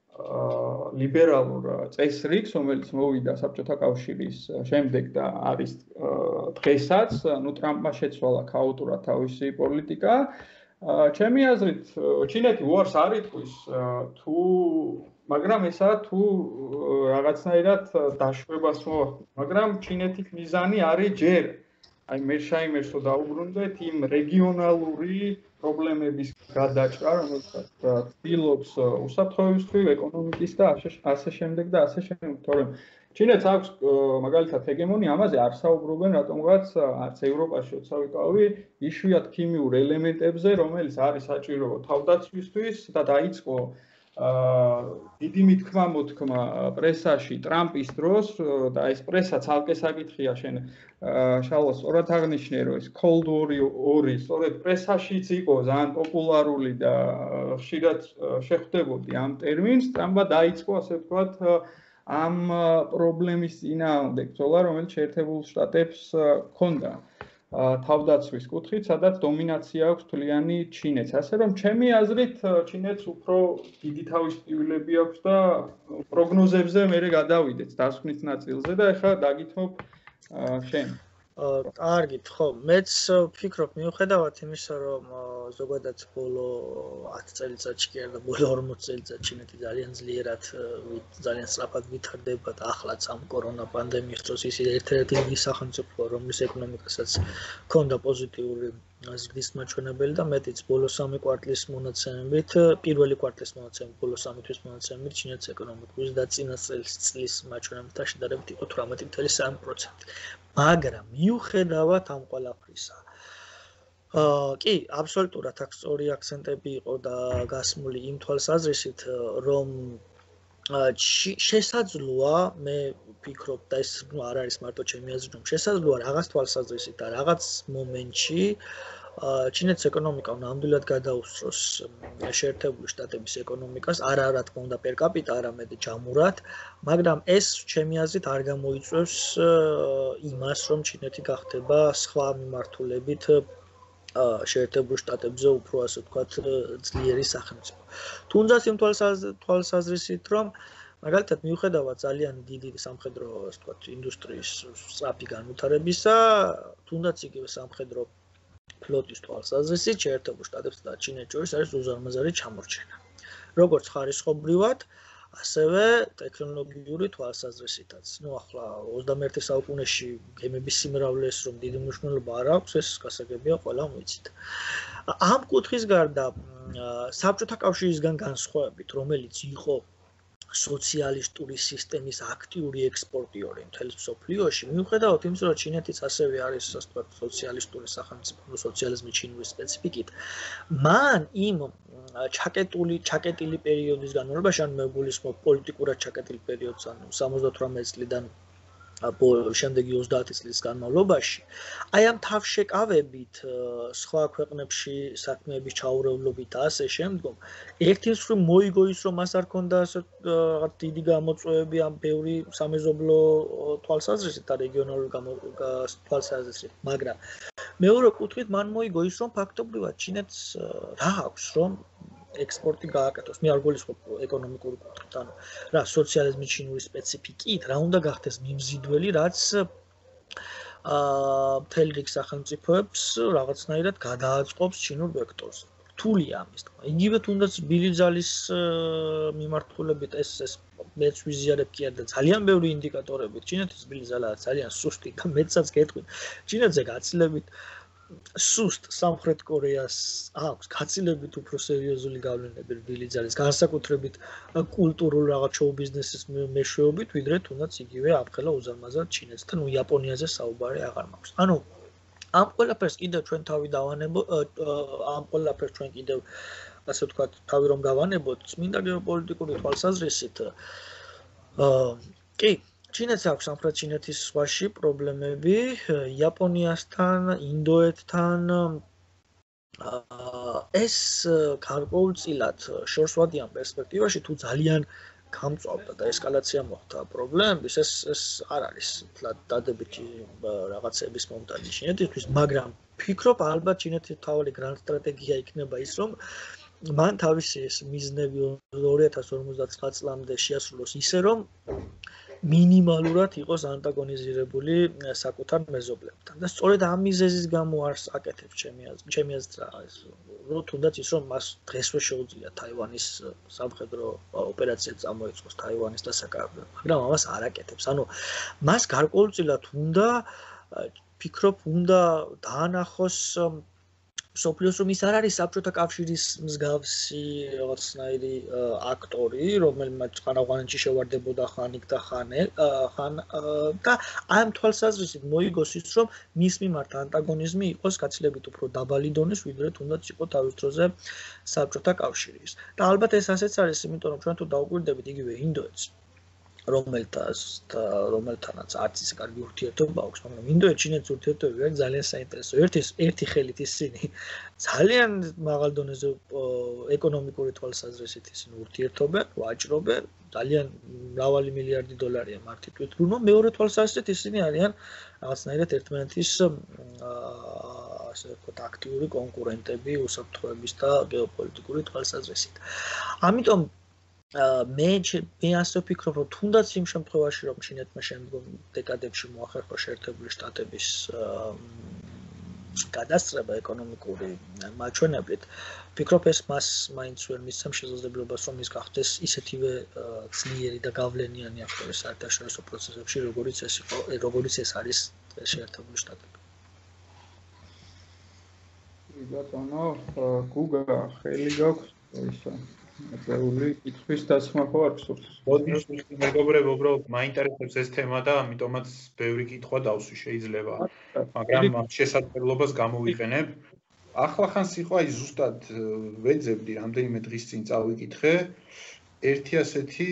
ლიბერალურ წესრიგს, რომელიც მოვიდა საბჭოთა კავშირის შემდეგ და არის დღესაც, ну ტრამპმა შეცვალა ქაოტურად თავისი პოლიტიკა. ჩემი აზრით, ჩინეთი უარს არ იტყვის თუ, მაგრამ ესაა თუ რაღაცნაირად დაშვებას მოახდინოს, მაგრამ ჩინეთის მიზანი არის ჯერ აი მერშაიმერსო დაუბრუნდეთ იმ რეგიონალური პრობლემების გადაჭრა, რომელსაც ცდილობს უსაფრთხოებისთვის, ეკონომიკის და ასე შემდეგ და ასე შემდეგ, თორემ ჩინეთს აქვს მაგალითად ჰეგემონია, ამაზე არ საუბრობენ რატომღაც არც ევროპაში როცა ვიყავი, იშვიათ ქიმიურ ელემენტებზე, რომელიც არის საჭირო თავდაცვისთვის და დაიწყო დიდი მithქმა მოთქმა პრესაში ტრამპის დროს და ეს პრესა ცალკე საკითხია შენ შალვა სწორად აღნიშნე რომ ეს Cold War-ი ორი სწორედ პრესაშიც იყო ძალიან პოპულარული და ხშირად შეხვდებოდი ამ ტერმინს, ტრამპმა დაიწყო ასე ვთქვათ ამ პრობლემის წინააღმდეგ ბრძოლა, რომელიც შეერთებულ შტატებს ჰქონდა თავდაცვის კუთხით, სადაც დომინაცია აქვს თვლიანი ჩინეთს. ასე რომ ჩემი აზრით ჩინეთს უფრო დიდი თავისუფლები აქვს და პროგნოზებზე მერე გადავიდეთ დასკვნის ნაწილზე და ეხლა დაგითმობ შენ. კარგით, ხო, მეც ვფიქრობ მიუხედავად იმისა, რომ ზოგადად ბოლო ათი წელიწადში კი არა და ბოლო ორმოცი წელიწადში ჩინეთი ძალიან ძლიერად ძალიან სწრაფად ვითარდება და ახლაც ამ კორონა პანდემიის დროს ის ერთ-ერთი დიდი სახელმწიფოა, რომლის ეკონომიკასაც ჰქონდა პოზიტიური ზრდის მაჩვენებელი და მეტიც ბოლო სამი კვარტლის მონაცემებით, პირველი კვარტლის მონაცემებით, ბოლო სამი თვის მონაცემებით ჩინეთის ეკონომიკის და წინა წლის მაჩვენებელთან შედარებით იყო თვრამეტი ფاصლე სამი პროცენტი. მაგრამ მიუხედავად ამ ყველაფრისა, კი, აბსოლუტურად აქ სწორი აქცენტები იყო და გასმული იმ თვალსაზრისით, რომ შესაძლოა, მე ვფიქრობ და ეს არ არის მარტო ჩემი აზრი, რომ შესაძლოა რაღაც თვალსაზრისით და რაღაც მომენტში ჩინეთის ეკონომიკა ნამდვილად გადაუსწროს შეერთებული შტატების ეკონომიკას, არა რა თქმა უნდა პერ კაპიტა, არამედ ჯამურად, მაგრამ ეს ჩემი აზრით არ გამოიწვევს იმას, რომ ჩინეთი გახდება სხვა მიმართულებით შეერთებულ შტატებზე უფრო ასე ვთქვათ ძლიერი სახელმწიფო. თუნდაც იმ თვალსაზრისით, რომ მაგალითად მიუხედავად ძალიან დიდი სამხედრო ასე ვთქვათ ინდუსტრიის სწრაფი განვითარებისა, თუნდაც იგივე სამხედრო ფლოტის თვალსაზრისით შეერთებულ შტატებსა და ჩინეთს შორის არის უზარმაზარი ჩამორჩენა. როგორც ხარისხობრივად, ასევე ტექნოლოგიური თვალსაზრისითაც. ნუ ახლა ოცდამეერთე საუკუნეში გემების სიმრავლეს რომ დიდი მნიშვნელობა არ აქვს, ეს გასაგებია ყველამ ვიცით. ამ კუთხის გარდა საბჭოთა კავშირისგან განსხვავებით, რომელიც იყო სოციალისტური სისტემის აქტიური ექსპორტიორი მთელ მსოფლიოში, მიუხედავად იმისა, რომ ჩინეთიც ასევე არის ასე ვთქვათ სოციალისტური სახელმწიფო, სოციალიზმის ჩინური სპეციფიკით, მან იმ ჩაკეტული ჩაკეტილი პერიოდის განმავლობაში, ან მე გულისხმობ პოლიტიკურად ჩაკეტილი პერიოდს, ანუ სამოცდათვრამეტი წლიდან შემდეგი ოცდაათი წლის განმავლობაში, აი ამ თავშეკავებით სხვა ქვეყნებში საქმეების ჩაურევლობით და ასე შემდგომ, ერთი მხრივ მოიგო ის, რომ მას არ ჰქონდა ასე რაღაც დიდი გამოწვევები ამ ბევრი სამეზობლო თვალსაზრისით და რეგიონალური თვალსაზრისით, მაგრამ მეორე კუთხით მან მოიგო ის, რომ ფაქტობრივად ჩინეთს რა აქვს, რომ ექსპორტი გააკეთოს. მე არ გულისხმობ ეკონომიკური კუთხით, ანუ რა სოციალიზმის ჩინური სპეციფიკით, რა უნდა გახდეს მიმზიდველი, რაც აა მთელ რიგ სახელმწიფოებს რაღაცნაირად გადააწყობს ჩინურ ვექტორს. რთულია ამის თქმა. იგივე თუნდაც ბირი ძალის მიმართულებით ეს ეს მეც ვიზიარებ კი არა და ძალიან ბევრი ინდიკატორებით ჩინეთის ბირი ძალა ძალიან სუსტი და მეცაც გეტყვით. ჩინეთზე გაცილებით სუსტ სამხრეთ კორეას აქვს გაცილებით უფრო სერიოზული გავლენები რბილი ძალის განსაკუთრებით კულტურულ რაღაც შოუ ბიზნესის მეშვეობით ვიდრე თუნდაც იგივე ამხელა უზარმაზარ ჩინეთთან ნუ იაპონიაზე საუბარი აღარ მაქვს ანუ ამ ყველაფერს კიდევ ჩვენ თავი დავანებო ამ ყველაფერს ჩვენ კიდევ ასე ვთქვათ თავი რომ გავანებოთ წმინდა გეოპოლიტიკური თვალსაზრისით კი ჩინეთს აქვს სამხრეთ ჩინეთის ზღვაში პრობლემები იაპონიასთან, ინდოეთთან ეს გარკვეულწილად შორსვადიან პერსპექტივაში თუ ძალიან გამწვავდა და ესკალაცია მოხდა პრობლემების ეს ეს არ არის დადებითი რაღაცების მომტანი ჩინეთისთვის მაგრამ ფიქრობ ალბათ ჩინეთის თავი გრანდ სტრატეგია იქნება ის რომ მან თავისი ეს მიზნები ორი ათას ორმოცდაცხრა წლამდე შეასრულოს ისე რომ მინიმალურად იყოს ანტაგონიზირებული საკუთარ მეზობლებთან და სწორედ ამ მიზეზის გამო არს აკეთებს ჩემი აზრით ჩემი აზრით რომ თუნდაც ის რომ მას დღესვე შეუძლია თაივანის სამხედრო ოპერაცია წამოიწყოს თაივანის დასაკავებლად მაგრამ ამას არ აკეთებს ანუ მას გარკვეულწილად უნდა ფიქრობ უნდა დაანახოს სოფლიოს რომ ის არ არის საბჭოთა კავშირის მსგავსი რაღაცნაირი აქტორი, რომელმაც ყანაღვანეთში შევარდებოდა ხანიკ და ხანე, ხან და ამ თვალსაზრისით მოიგოს ის რომ მის მიმართ ანტაგონიზმი იყოს გაცილებით უფრო დაბალი დონის, ვიდრე თუნდაც იყო თავის დროზე საბჭოთა კავშირის. და ალბათ ეს ასეც არის, იმიტომ რომ ჩვენ თუ დაუკვირდებით იგივე ინდოეთს რომელთაც რომელთანაც არც ისე კარგი ურთიერთობა აქვს, მაგრამ ინდო-ჩინეთის ურთიერთობები არის ძალიან საინტერესო. ერთი ერთი ხელით ისინი ძალიან მაღალ დონეზე ეკონომიკური თვალსაზრისით ისინი ურთიერთობენ, ვაჭრობენ, ძალიან მრავალი მილიარდი დოლარია მარტივად ბრუნვა. მეორე თვალსაზრისით ისინი არიან რაღაცნაირად ერთმანეთის ასე ვთქვათ აქტიური კონკურენტები უსაფრთხოების და გეოპოლიტიკური თვალსაზრისით. ამიტომ მე მე ასე ვფიქრობ რომ თუნდაც იმ შემთხვევაში რომ ჩინეთმა შემდგომ დეკადებში მოახერხა შეერთებული შტატების გადასწრება ეკონომიკური მაჩვენებლით ვფიქრობ ეს მას მაინც ვერ მისცემს შესაძლებლობას რომ ის გახდეს ისეთივე ძლიერი და გავლენიანი აქტორი საერთაშორისო პროცესებში როგორც ეს იყო როგორც ეს არის შეერთებული შტატები. ბატონო გუგა ხელი გაქვს ისა წერული კითხვის დასმა ხო არ გსურთ? მოდი მეგობრებო, უბრალოდ მაინტერესებს ეს თემა და ამიტომაც ბევრი კითხვა დავსვი შეიძლება. მაგრამ შესაძლებლობას გამოვიყენებ. ახლა ხან სიყვა ის ზუსტად ვეძებდი, რამდენიმე დღის წინ წავიკითხე. ერთი ასეთი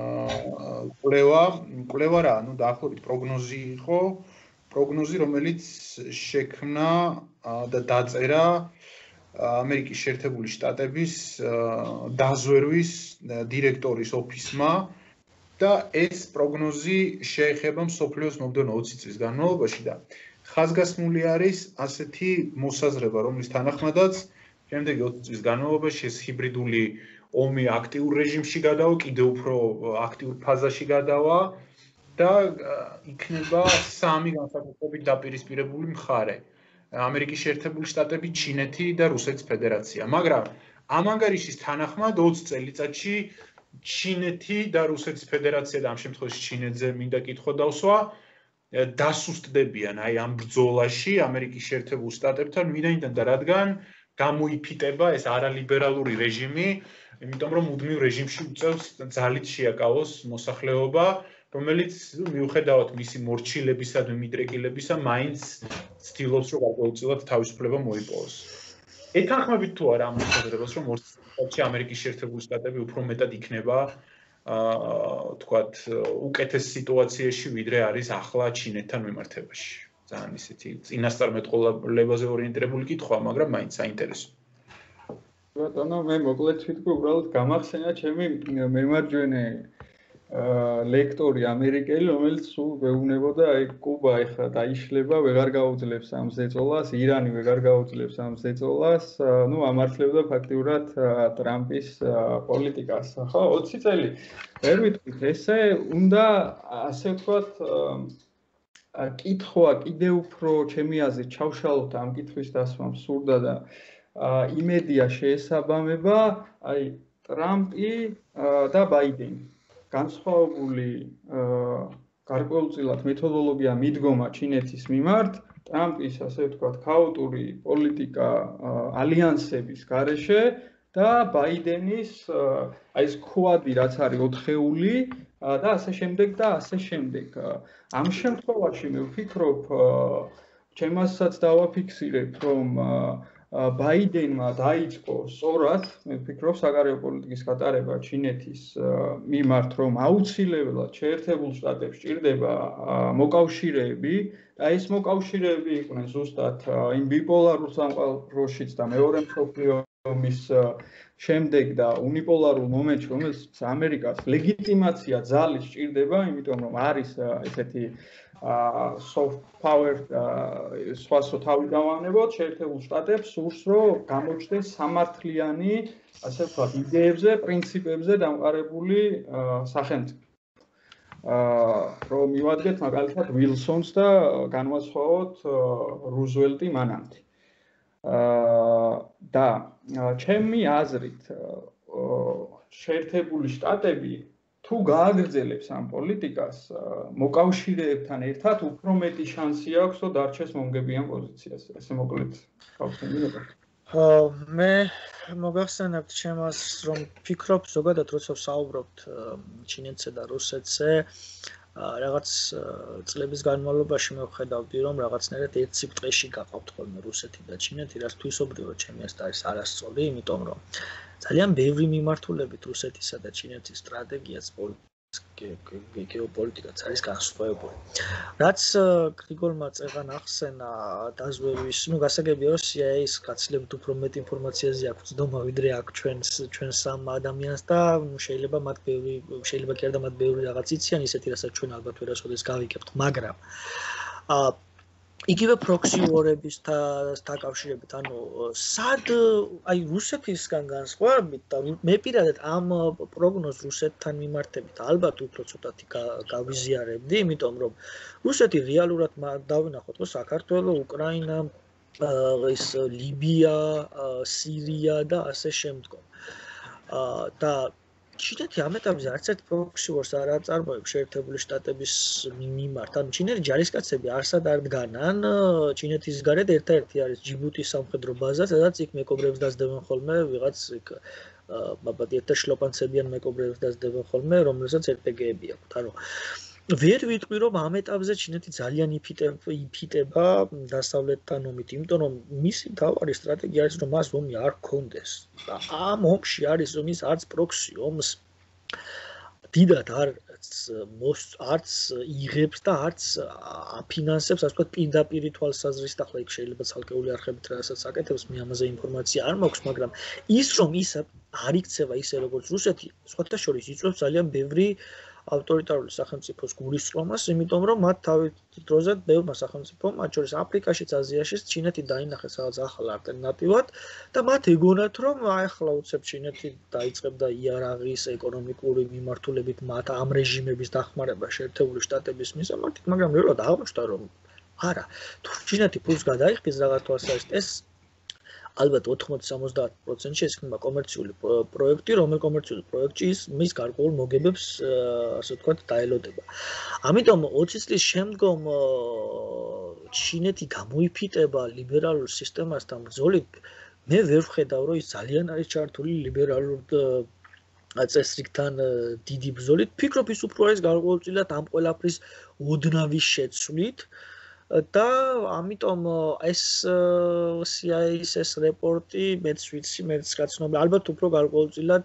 კვლევა, კვლევა რა, ну დაახლოებით პროგნოზი იყო, პროგნოზი, რომელიც შექმნა და დაწერა ამერიკის შეერთებული შტატების დაზვერვის დირექტორის ოფისმა და ეს პროგნოზი შეეხება მსოფლიოს მომდევნო ოცი წლის განმავლობაში და ხაზგასმული არის ასეთი მოსაზრება, რომლის თანახმადაც შემდეგი ოცი წლის განმავლობაში ეს ჰიბრიდული ომი აქტიურ რეჟიმში გადავა, კიდევ უფრო აქტიურ ფაზაში გადავა და იქნება სამი განსაკუთრებით დაპირისპირებული მხარე. ამერიკის შეერთებული შტატები, ჩინეთი და რუსეთის ფედერაცია. მაგრამ ამ ანგარიშის თანახმად ოცი წელიწადში ჩინეთი და რუსეთის ფედერაცია და ამ შემთხვევაში ჩინეთზე მინდა კითხვა დავსვა, დასუსტდებიან აი ამ ბრძოლაში ამერიკის შეერთებულ შტატებთან, ვინაიდან და რადგან გამოიფიტება ეს არალიბერალური რეჟიმი, იმიტომ რომ მუდმივ რეჟიმში უწევს ძალით შეაკავოს მოსახლეობა, რომელიც მიუხედავად მისი მორჩილებისა და მიდრეკილებისა, მაინც ცდილობს რომ გარკვეულწილად თავისუფლება მოიპოვოს. ეთანხმებით თუ არა ამ მოსაზრებას, რომ ოცი წელიწადში ამერიკის შეერთებული შტატები უფრო მეტად იქნება, აა, თქვათ, უკეთეს სიტუაციაში, ვიდრე არის ახლა ჩინეთთან მიმართებაში. ძალიან ისეთი წინასწარმეტყველებაზე ორიენტირებული კითხვაა, მაგრამ მაინც საინტერესო. ბატონო, მე მოკლედ თვითონ უბრალოდ გამახსენა ჩემი მემარჯვენე ლექტორი ამერიკელი, რომელიც სულ ვეუბნებოდა, აი კუბა ეხლა დაიშლება, ვეღარ გაუძლებს ამ ზეწოლას, ირანი ვეღარ გაუძლებს ამ ზეწოლას, ну ამართლებდა ფაქტიურად ტრამპის პოლიტიკას. ხო, ოცი წელი. ვერ ვიტყვით, ესე უნდა ასე ვთქვათ კითხვა კიდევ უფრო ჩემი აზრით ჩავშალოთ ამ კითხვის დასმა სურდა და იმედია შეესაბამება, აი ტრამპი და ბაიდენი. განსხვავებული გარკვეულწილად მეთოდოლოგია მიდგომა ჩინეთის მიმართ ტრამპის, ასე ვთქვათ, ქაოტური პოლიტიკა ალიანსების გარეშე და ბაიდენის აი ეს ქვადი, რაც არის ოთხეული და ასე შემდეგ და ასე შემდეგ. ამ შემთხვევაში მე ვფიქრობ, ჩემასაც დავაფიქსირებ, რომ ბაიდენმა დაიწყო სწორად, მე ვფიქრობ, საგარეო პოლიტიკის გატარება ჩინეთის მიმართ, რომ აუცილებლად შეერთებულ შტატებს ჭირდება მოკავშირეები და ეს მოკავშირეები იყვნენ ზუსტად იმ ბიპოლარულ სამყაროშიც და მეორე მსოფლიო ომის შემდეგ და უნიპოლარულ მომენტში, რომელსაც ამერიკას ლეგიტიმაცია ძალის ჭირდება, იმიტომ რომ არის ესეთი soft power სხვა თავი დავანებოთ შეერთებულ შტატებს სურს რომ გამოჩნდეს სამართლიანი, ასე ვთქვათ, იდეებზე, პრინციპებზე დამყარებული სახელმწიფო. რომ მივადგეთ მაგალითად ვილსონს და განვასხვაოთ რუზველტი მანამდე. და ჩემი აზრით შეერთებული შტატები თუ გააგრძელებს ამ პოლიტიკას, მოკავშირეებთან ერთად უფრო მეტი შანსი აქვს, რომ დარჩეს მომგებიან პოზიციაზე. ესე მოკლედ გავხსენებთ. მე მოგახსენებთ ჩემას, რომ ფიქრობ ზოგადად როცა ვსაუბრობთ ჩინეთსა და რუსეთზე, რაღაც წლების განმავლობაში მე ვხედავდი, რომ რაღაცნაირად ერთ სიბრტყეში გაყავთ ხოლმე რუსეთი და ჩინეთი, რაც თვისობრივად ჩემი აზრით არის არასწორი, იმიტომ რომ ძალიან ბევრი მიმართულებით რუსეთისა და ჩინეთის სტრატეგიაც გეოპოლიტიკაც არის განსხვავებული. რაც გრიგოლმა წეღან ახსენა დაზვერვის, ну გასაგებია რომ სი აი ეის გაცილებით უფრო მეტ ინფორმაციაზე აქვს ცდომა ვიდრე აქ ჩვენს ჩვენს ამ ადამიანს და შეიძლება მათ ბევრი შეიძლება კი არა და მათ ბევრი რაღაც იციან ისეთი რასაც ჩვენ ალბათ ვერასოდეს გავიკებთ, მაგრამ აა იგივე პროქსი ვორების დაკავშირებით, ანუ სად აი რუსეთისგან განსხვავებით და მე პირადად ამ პროგნოზ რუსეთთან მიმართებით ალბათ უფრო ცოტათი გავიზიარებდი, იმიტომ რომ რუსეთი რეალურად დავინახოთ, რომ საქართველო, უკრაინა, ეს ლიბია, სირია და ასე შემდგომ. და ჩინეთი ამ ეტაპზე არც ერთ პროქსი ვორს არ აწარმოებს შეერთებული შტატების მიმართ. ანუ ჩინელი ჯარისკაცები არსად არ დგანან ჩინეთის გარეთ ერთადერთი არის ჯიბუტის სამხედრო ბაზა, სადაც იქ მეკობრეებს დასდებენ ხოლმე ვიღაც იქ ბაბადიეთ და შლოპანცებიან მეკობრეებს დასდებენ ხოლმე, რომელსაც ერ პე გეები აქვთ. ანუ ვერ ვიტყვი რომ ამ ეტაპზე ჩინეთი ძალიან იფიტება დასავლეთთან ომით, იმიტომ რომ მისი მთავარი სტრატეგია არის რომ მას ომი არ გქონდეს. და ამ ომში არის რომ ის არც პროქსი ომს დიდად არც არც იღებს და არც აფინანსებს, ასე ვთქვათ, პირდაპირ თვალსაზრისით. ახლა იქ შეიძლება ცალკეული არხებით რასაც აკეთებს, მე ამაზე ინფორმაცია არ მაქვს, მაგრამ ის რომ ის არ იქცევა ისე როგორც რუსეთი, სხვათა შორის იწვევს ძალიან ბევრი ავტორიტარული სახელმწიფოს გულისწყრომას, იმიტომ რომ მათ თავის დროზე ბევრმა სახელმწიფომ, მათ შორის აფრიკაშიც, აზიაშიც ჩინეთი დაინახეს რაღაც ახალ ალტერნატივად და მათ ეგონათ, რომ აი ახლა უცებ ჩინეთი დაიწყებდა იარაღის ეკონომიკური მიმართულებით მათ ამ რეჟიმების დახმარება შეერთებული შტატების მისამართით, მაგრამ რეალურად აღმოჩნდა, რომ არა, თუ ჩინეთი ფულს გადაიხდის რაღაც თვალსაზრისით, ეს ალბათ ოთხმოცი სამოცდაათ პროცენტში ეს იქნება კომერციული პროექტი, რომელ კომერციული პროექტში ის მის გარკვეულ მოგებებს, ასე ვთქვათ, დაელოდება. ამიტომ ოცი წლის შემდგომ ჩინეთი გამოიფიტება ლიბერალურ სისტემასთან ბრძოლით, მე ვერ ვხედავ, რომ ის ძალიან არის ჩართული ლიბერალურ წესრიგთან დიდი ბრძოლით. ვფიქრობ, ის უფრო არის გარკვეულწილად ამ ყველაფრის ოდნავის შეცვლით. და ამიტომ ეს სი აი ეის ეს რეპორტი მეც ვიცი, მეც გაცნობი, ალბათ უფრო გარკვეულწილად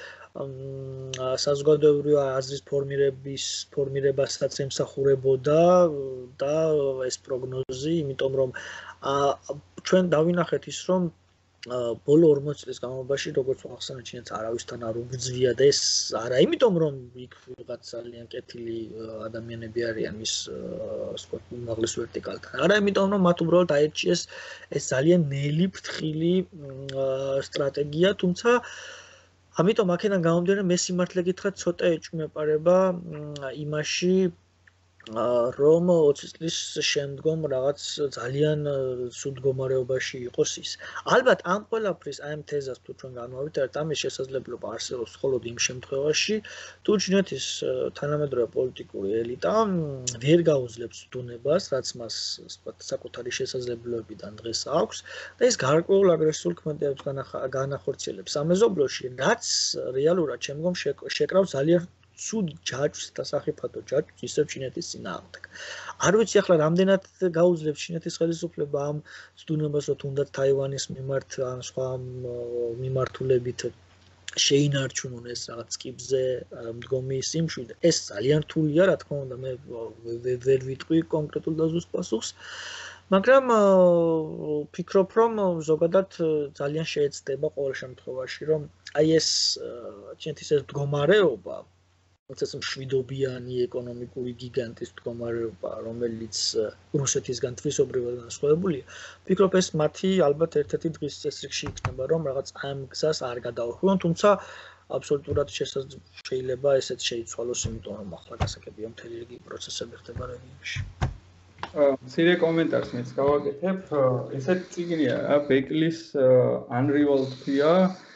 საზოგადოებრივი აზრის ფორმირების ფორმირებასაც ემსახურებოდა და ეს პროგნოზი, იმიტომ რომ ჩვენ დავინახეთ ის, რომ ბოლო ორმოცი წლის განმავლობაში, როგორც ახსენე, ჩინეთს არავისთან არ უბრძვია და ეს არა იმიტომ, რომ იქ ვიღაც ძალიან კეთილი ადამიანები არიან მის უმაღლეს ვერტიკალთან. არა იმიტომ, რომ მათ უბრალოდ აერჩიეს ეს ძალიან ნელი, ფრთხილი სტრატეგია, თუმცა ამიტომ აქედან გამომდინარე მე სიმართლე გითხრათ, ცოტა ეჭვმეპარება იმაში რომ ოცი წლის შემდგომ რაღაც ძალიან სულ მდგომარეობაში იყოს ის. ალბათ ამ ყველაფრის აი ამ თეზას თუ ჩვენ განვავითარებთ, ამის შესაძლებლობა არსებობს მხოლოდ იმ შემთხვევაში, თუ ჩინეთის თანამედროვე პოლიტიკური ელიტა ვერ გაუძლებს ცდუნებას, რაც მას ვთქვათ, საკუთარი შესაძლებლობებიდან დღეს აქვს და ის გარკვეულ აგრესიულ ქმედებებს განახორციელებს სამეზობლოში, რაც რეალურად შემდგომ შეკრავს ძალიან სულ ჯაჭვს და სახიფათო ჯაჭვს ისევ ჩინეთის წინააღმდეგ. არ ვიცი ახლა რამდენად გაუძლებს ჩინეთის ხელისუფლება ამ ცდუნებას, რომ თუნდაც თაივანის მიმართ ან სხვა მიმართულებით შეინარჩუნონ ეს რაღაც კიბზე მდგომი სიმშვიდე. ეს ძალიან რთულია, რა თქმა უნდა, მე ვერ ვიტყვი კონკრეტულ და ზუსტ პასუხს. მაგრამ ვფიქრობ, რომ ზოგადად ძალიან შეეცდება ყოველ შემთხვევაში, რომ აი ეს ჩინეთის ეს მდგომარეობა ეს მშვიდობიანი ეკონომიკური გიგანტის მდგომარეობა, რომელიც რუსეთისგან თვისობრივად განსხვავებულია, ვფიქრობ ეს მათი ალბათ ერთ-ერთი დღის წესრიგში იქნება, რომ რაღაც ამ გზას არ გადაუხვიონ, თუმცა აბსოლუტურად შეიძლება ესეც შეიცვალოს, იმიტომ რომ ახლა გასაგებია მთელი რიგი პროცესები ხდება რეგიონში. მცირე კომენტარს მეც გავაკეთებ. ესეთ წიგნია რა, ბეკლის Unreal-ია,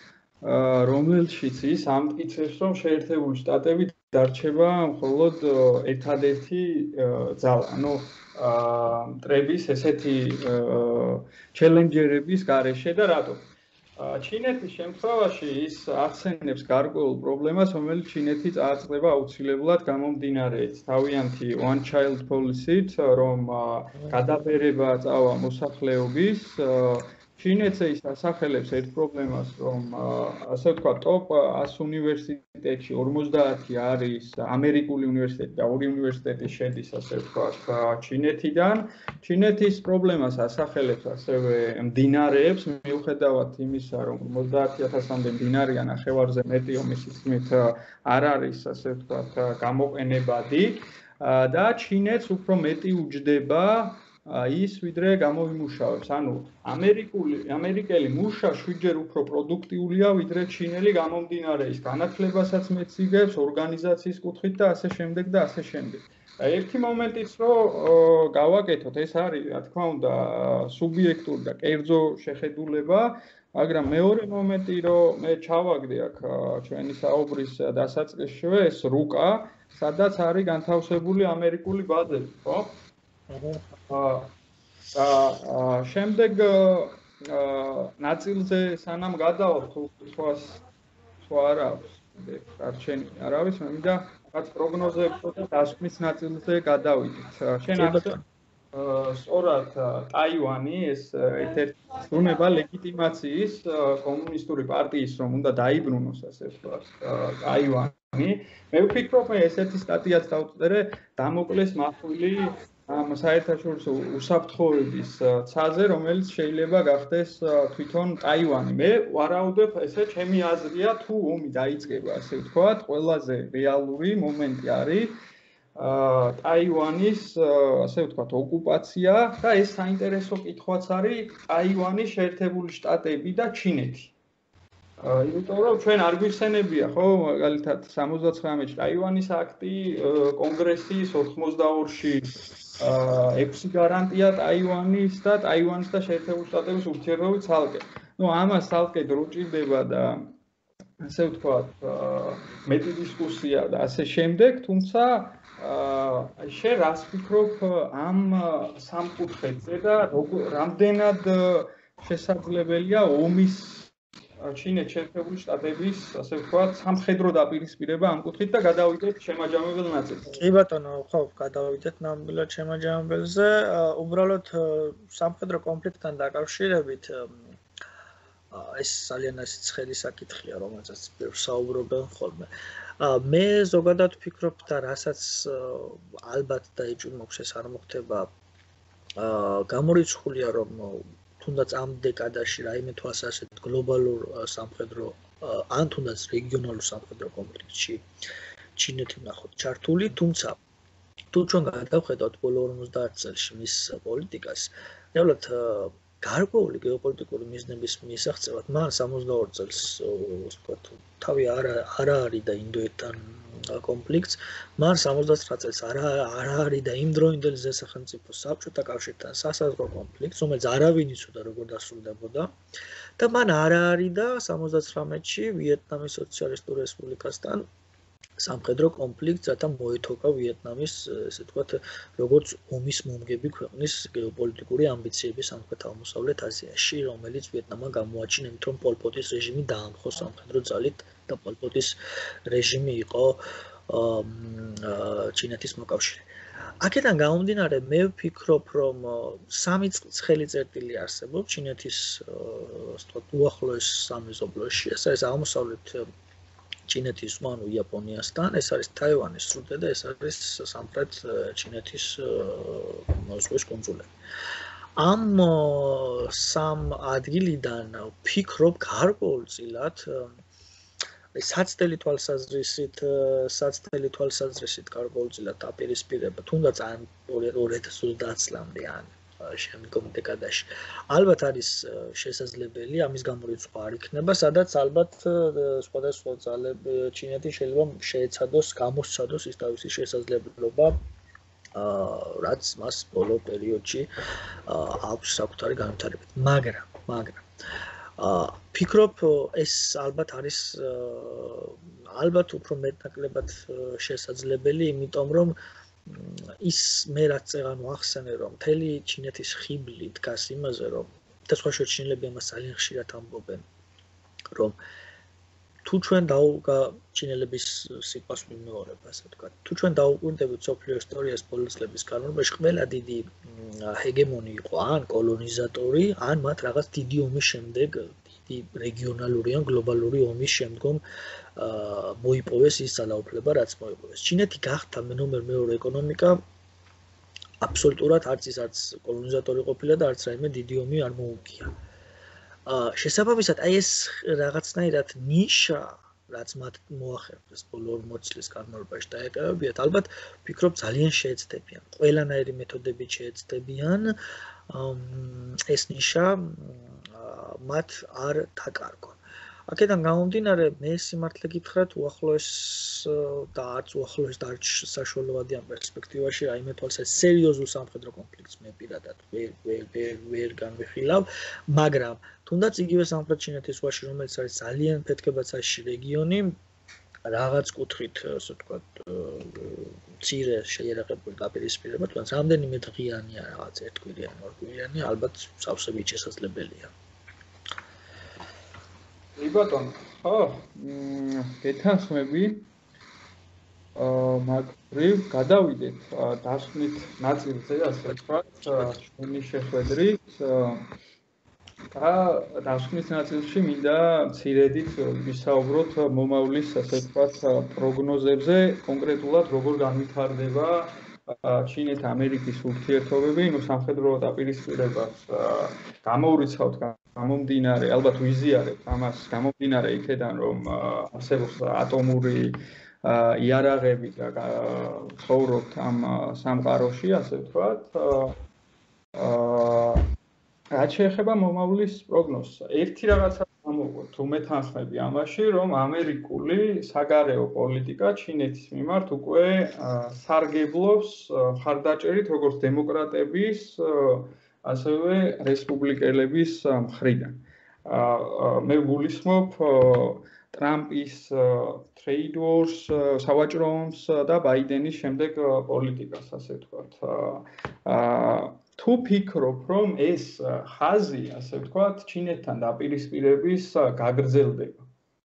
რომელშიც ის ამტკიცებს, რომ შეერთებული შტატები დარჩება მხოლოდ ერთადერთი ძალა, ანუ მტრების ესეთი ჩელენჯერების გარეშე და რატო? ჩინეთის შემთხვევაში ის ახსენებს გარკვეულ პრობლემას, რომელიც ჩინეთი წააწყდება აუცილებლად გამომდინარეეთ თავიანთი one child policy-ით, რომ გადაბერება წავა მოსახლეობის. ჩინეთზე ის ასახელებს ერთ პრობლემას, რომ ასე ვთქვათ, ტოპ ას უნივერსიტეტში ორმოცდაათი არის ამერიკული უნივერსიტეტი და ორი უნივერსიტეტი შედის, ასე ვთქვათ, ჩინეთიდან. ჩინეთის პრობლემას ასახელებს ასევე მდინარეებს, მიუხედავად იმისა, რომ ორმოცდაათი ათასამდე მდინარეა ნახევარზე მეტი, ომის თქმით არ არის, ასე ვთქვათ, გამოყენებადი და ჩინეთს უფრო მეტი უჯდება ის ვიდრე გამოვიმუშავებს. ანუ ამერიკული ამერიკელი მუშა შვიდჯერ უფრო პროდუქტიულია ვიდრე ჩინელი გამომდინარე ის განათლებასაც მეც იგებს, ორგანიზაციის კუთხით და ასე შემდეგ და ასე შემდეგ. ერთი მომენტიც რომ გავაკეთოთ, ეს არის რა თქმა უნდა სუბიექტური და კერძო შეხედულება, მაგრამ მეორე მომენტი რომ მე ჩავაგდე აქ ჩვენი საუბრის დასაწყისშივე ეს რუკა, სადაც არის განთავსებული ამერიკული ბაზები, ხო? და შემდეგ ნაწილზე სანამ გადავალ თუ სხვას სხვა არ აქვს არჩენი არ არის მე მინდა რაც პროგნოზებს და დასკვნის ნაწილზე გადავიდეთ. შენ ახსენე სწორად ტაივანი ეს ერთ-ერთი ზრუნება ლეგიტიმაციის კომუნისტური პარტიის რომ უნდა დაიბრუნოს ასე ვთქვათ ტაივანი. მე ვფიქრობ მე ესეთი სტატიაც დავწერე დამოკლეს მახვილი ამ საერთაშორისო უსაფრთხოების ცაზე, რომელიც შეიძლება გახდეს თვითონ ტაივანი. მე ვარაუდებ, ესე ჩემი აზრია, თუ ომი დაიწყება, ასე ვთქვათ, ყველაზე რეალური მომენტი არის ტაივანის, ასე ვთქვათ, ოკუპაცია და ეს საინტერესო კითხვაც არის ტაივანის შეერთებული შტატები და ჩინეთი. იმიტომ რომ ჩვენ არ გვიხსენებია, ხო, მაგალითად სამოცდაცხრამეტში ტაივანის აქტი კონგრესის ოთხმოცდაორში ექვსი გარანტია ტაივანის და ტაივანის და შეერთებული შტატების ურთიერთობის ცალკე. ნუ ამას ცალკე დრო ჭირდება და ასე ვთქვათ, მეტი დისკუსია და ასე შემდეგ, თუმცა შენ რას ვფიქრობ ამ სამკუთხედზე და რამდენად შესაძლებელია ომის ჩინეთ შეერთებული შტატების, ასე ვთქვათ, სამხედრო დაპირისპირება ამ კუთხით და გადავიდეთ შემაჯამებელ ნაწილზე. კი ბატონო, ხო, გადავიდეთ ნამდვილად შემაჯამებელზე. უბრალოდ სამხედრო კონფლიქტთან დაკავშირებით ეს ძალიან ეს ცხელი საკითხია, რომელზეც საუბრობენ ხოლმე. მე ზოგადად ვფიქრობ და რასაც ალბათ დაიჭირ მოქვს ეს არ მოხდება. გამორიცხულია რომ თუნდაც ამ დეკადაში რაიმე თვალსაზრისით გლობალურ სამხედრო ან თუნდაც რეგიონალურ სამხედრო კონფლიქტში ჩინეთი ვნახოთ ჩართული, თუმცა თუ ჩვენ გადავხედავთ ბოლო ორმოცდაათ წელში მის პოლიტიკას, რეალურად გარკვეული გეოპოლიტიკური მიზნების მისაღწევად მან სამოცდაორ წელს ვთქვათ თავი არა არა არის და ინდოეთთან კონფლიქტს მან სამოცდათვრამეტ წელს არა არა არის და იმ დროინდელი ზესახელმწიფო საბჭოთა კავშირთან სასაზღვრო კონფლიქტს რომელიც არავინ იცოდა როგორ დასრულდებოდა და მან არა არის და სამოცდათვრამეტში ვიეტნამის სოციალისტურ რესპუბლიკასთან სამხედრო კონფლიქტს რათა მოეთოქა ვიეტნამის ესე ვთქვათ როგორც ომის მომგები ქვეყნის გეოპოლიტიკური ამბიციები სამხრეთ-აღმოსავლეთ აზიაში რომელიც ვიეტნამმა გამოაჩინა იმით რომ პოლ პოტის რეჟიმი დაამხო სამხედრო ძალით და პოლ პოტის რეჟიმი იყო ჩინეთის მოკავშირე. აქედან გამომდინარე მე ვფიქრობ რომ სამი ცხელი წერტილი არსებობს ჩინეთის ასე ვთქვათ უახლოეს სამეზობლოში ეს არის აღმოსავლეთ ჩინეთის ანუ იაპონიასთან, ეს არის თაივანის სრუტე და ეს არის სამხრეთ ჩინეთის ზღვის კუნძულები. ამ სამ ადგილიდან ვფიქრობ გარკვეულწილად საცდელი თვალსაზრისით, საცდელი თვალსაზრისით გარკვეულწილად დაპირისპირება, თუნდაც ამ ორი ათას ოცდაათ წლამდე ან შემდგომ დეკადაში. ალბათ არის შესაძლებელი, ამის გამორიცხვა არ იქნება, სადაც ალბათ სხვადასხვა ძალები ჩინეთი შეიძლება შეეცადოს, გამოსცადოს ის თავისი შესაძლებლობა, რაც მას ბოლო პერიოდში აქვს საკუთარი განვითარებით. მაგრამ, მაგრამ ფიქრობ ეს ალბათ არის ალბათ უფრო მეტნაკლებად შესაძლებელი, იმიტომ რომ ის მე რაც წეღან ვახსენე რომ მთელი ჩინეთის ხიბლი დგას იმაზე რომ და სხვა შორჩინელები ამას ძალიან ხშირად ამბობენ რომ თუ ჩვენ დაუგა ჩინელების სიყვას მიმეორება ასე ვთქვათ თუ ჩვენ დაუკვირდებით სოფლიო ისტორიას ბოლო წლების განმავლობაში ყველა დიდი ჰეგემონი იყო ან კოლონიზატორი ან მათ რაღაც დიდი ომის შემდეგ დიდი რეგიონალური ან გლობალური ომის შემდგომ მოიპოვეს ის ძალაუფლება რაც მოიპოვეს. ჩინეთი გახდა ნომერ მეორე ეკონომიკა აბსოლუტურად არც ის არც კოლონიზატორი ყოფილა და არც რაიმე დიდი ომი არ მოუგია. შესაბამისად აი ეს რაღაცნაირად ნიშა რაც მათ მოახერხეს ბოლო ორმოც წლის განმავლობაში დაეკავებიათ ალბათ ვფიქრობ ძალიან შეეცდებიან. ყველანაირი მეთოდებით შეეცდებიან ეს ნიშა მათ არ დაკარგონ. აქედან გამომდინარე მე სიმართლე გითხრათ უახლოეს და არც უახლოეს და არც საშუალებადი ამ პერსპექტივაში რაიმე თვალსაზრისით სერიოზულ სამხედრო კონფლიქტს მე პირადად ვერ ვერ ვერ ვერ განვიხილავ, მაგრამ თუნდაც იგივე სამხრეთ ჩინეთის ზღვაში რომელიც არის ძალიან ფეთქებაცაში რეგიონი რაღაც კუთხით ასე ვთქვათ მცირე შეიარაღებული დაპირისპირება, თუნდაც რამდენიმე დღიანი რაღაც ერთკვირიანი, ორკვირიანი ალბათ სავსებით შესაძლებელია. კი ბატონო, ხო, გეთანხმები. მაგრამ გადავიდეთ დასკვნით ნაწილზე, ასე ვთქვათ, ჩვენი შეხვედრით და დასკვნით ნაწილში მინდა მცირედით ვისაუბროთ მომავლის, ასე ვთქვათ, პროგნოზებზე, კონკრეტულად როგორ განვითარდება ჩინეთ-ამერიკის ურთიერთობები, ну სამხედრო დაპირისპირებას გამოურიცხავთ გამომდინარე, ალბათ ვიზიარებთ ამას გამომდინარე იქედან რომ არსებობს ატომური იარაღები და ცხოვრობთ ამ სამყაროში, ასე ვთქვათ. რაც შეეხება მომავლის პროგნოზს, ერთი რაღაცა გამოვყოთ, თუ მეთანხმები ამაში, რომ ამერიკული საგარეო პოლიტიკა ჩინეთის მიმართ უკვე სარგებლობს მხარდაჭერით როგორც დემოკრატების, ასევე რესპუბლიკელების მხრიდან. მე გულისხმობ ტრამპის trade wars, სავაჭრო ომს და ბაიდენის შემდეგ პოლიტიკას, ასე ვთქვათ. თუ ფიქრობ, რომ ეს ხაზი, ასე ვთქვათ, ჩინეთთან დაპირისპირების გაგრძელდება?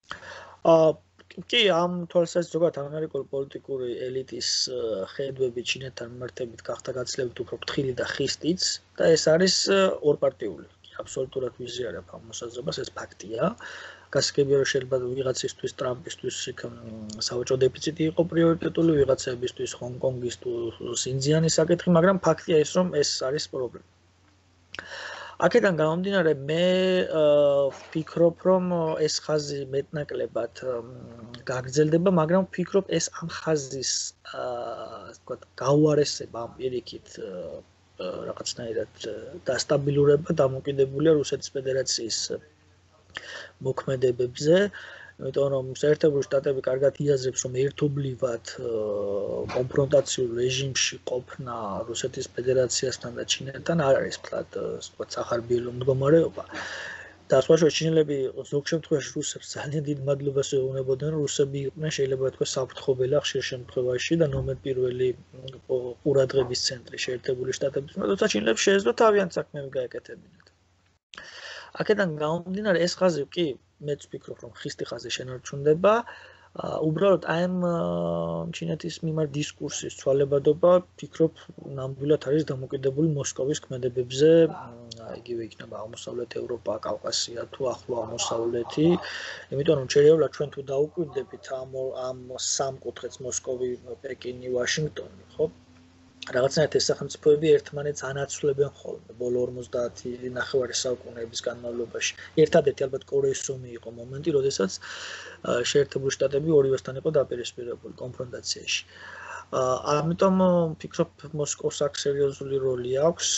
კი, ამ თვალსაზრისით ზოგადად ამერიკული პოლიტიკური ელიტის ხედვები ჩინეთთან მიმართებით გახდა გაცილებით უფრო ფრთხილი და ხისტიც და ეს არის ორპარტიული. აბსოლუტურად ვიზიარებ ამ მოსაზრებას, ეს ფაქტია. გასაგებია რომ შეიძლება ვიღაცისთვის ტრამპისთვის სავაჭრო დეფიციტი იყო პრიორიტეტული, ვიღაცებისთვის ჰონგ-კონგის თუ სინძიანის საკითხი, მაგრამ ფაქტია ის რომ ეს არის პრობლემა. აქედან გამომდინარე მე ვფიქრობ რომ ეს ხაზი მეტნაკლებად გაგრძელდება, მაგრამ ვფიქრობ ეს ამ ხაზის ასე ვთქვათ გაუარესება ამ პირიქით რაღაცნაირად დასტაბილურება დამოკიდებულია რუსეთის ფედერაციის მოქმედებებზე. იმიტომ რომ შეერთებული შტატები კარგად იაზრებს, რომ ერთობლივად კონფრონტაციულ რეჟიმში ყოფნა რუსეთის ფედერაციასთან და ჩინეთთან არ არის ვთქვათ, სახარბიელო მდგომარეობა. და სხვა ჩინელები ზოგ შემთხვევაში რუსებს ძალიან დიდ მადლობას ეუბნებოდნენ, რუსები იყვნენ შეიძლება ითქვას საფრთხობელა ხშირ შემთხვევაში და ნომერ პირველი ყურადღების ცენტრი შეერთებული შტატების, თუმცა ჩინელებს შეეძლო თავიანთ საქმეები გაეკეთებინათ. აქედან გამომდინარე ეს ხაზი კი მეც ვფიქრობ რომ ხისტი ხაზი შენარჩუნდება. უბრალოდ აი ამ ჩინეთის მიმართ დისკურსის ცვალებადობა ვფიქრობ ნამდვილად არის დამოკიდებული მოსკოვის ქმედებებზე, იგივე იქნება აღმოსავლეთ ევროპა, კავკასია თუ ახლო აღმოსავლეთი, იმიტომ რომ შეიძლება ჩვენ თუ დაუკვირდებით ამ ამ სამ კუთხეს მოსკოვი, პეკინი, ვაშინგტონი, ხო? რაღაცნაირად ეს სახელმწიფოები ერთმანეთს ანაცვლებენ ხოლმე ბოლო ორმოცდაათი ნახევარი საუკუნეების განმავლობაში. ერთადერთი ალბათ კორეის ომი იყო მომენტი, როდესაც შეერთებული შტატები ორივესთან იყო დაპირისპირებული კონფრონტაციაში. ამიტომ ვფიქრობ მოსკოვს აქ სერიოზული როლი აქვს,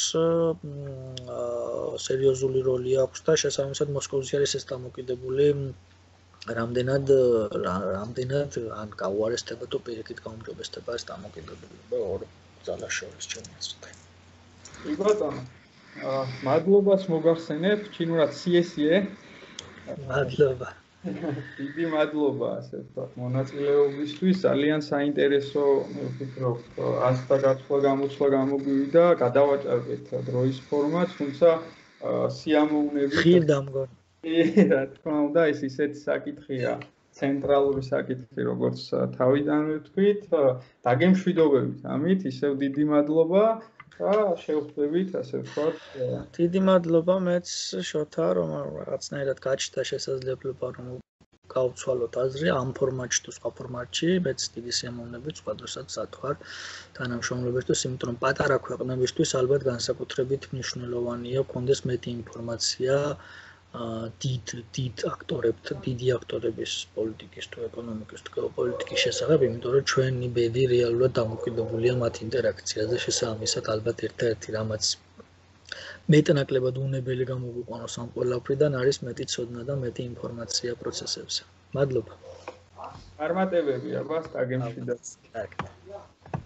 სერიოზული როლი აქვს და შესაბამისად მოსკოვში არის ეს დამოკიდებული რამდენად რამდენად ან გაუარესდება თუ პირიქით გაუმჯობესდება ეს დამოკიდებულება ორ ძალას შორის ჩემი აზრით. კი ბატონო. მადლობას მოგახსენებ ჩინურად სი ეს ი. მადლობა. დიდი მადლობა ასე ვთქვათ მონაწილეობისთვის, ძალიან საინტერესო მე ვფიქრობ ასთა გაცვლა გამოცვლა გამოგვივიდა, გადავაჭარბეთ დროის ფორმას, თუმცა სიამოვნებით ხილდა მგონი. რა თქმა უნდა, ეს ისეთი საკითხია, ცენტრალური საკითხი, როგორც თავიდანვე ვთქვით, დაგემშვიდობებით ამით, ისევ დიდი მადლობა და შევხვდებით, ასე ვთქვათ. დიდი მადლობა მეც შოთა, რომ რაღაცნაირად გაჩნდა შესაძლებლობა, რომ გავცვალოთ აზრი ამ ფორმატში თუ სხვა ფორმატში, მეც დიდი სიამოვნებით სხვა დროსაც სათვარ თანამშრომლებისთვის, იმიტომ რომ პატარა ქვეყნებისთვის ალბათ განსაკუთრებით მნიშვნელოვანია გქონდეს მეტი ინფორმაცია დიდ დიდ აქტორებთან, დიდი აქტორების პოლიტიკის თუ ეკონომიკის თუ გეოპოლიტიკის შესახებ, იმიტომ რომ ჩვენი ბედი რეალურად დამოკიდებულია მათ ინტერაქციაზე, შესაბამისად ალბათ ერთ-ერთი რამაც მეტნაკლებად უნებელი გამოგვიყვანოს ამ ყველაფრიდან არის მეტი ცოდნა და მეტი ინფორმაცია პროცესებზე. მადლობა. წარმატებები, აბა, დაგემშვიდობთ.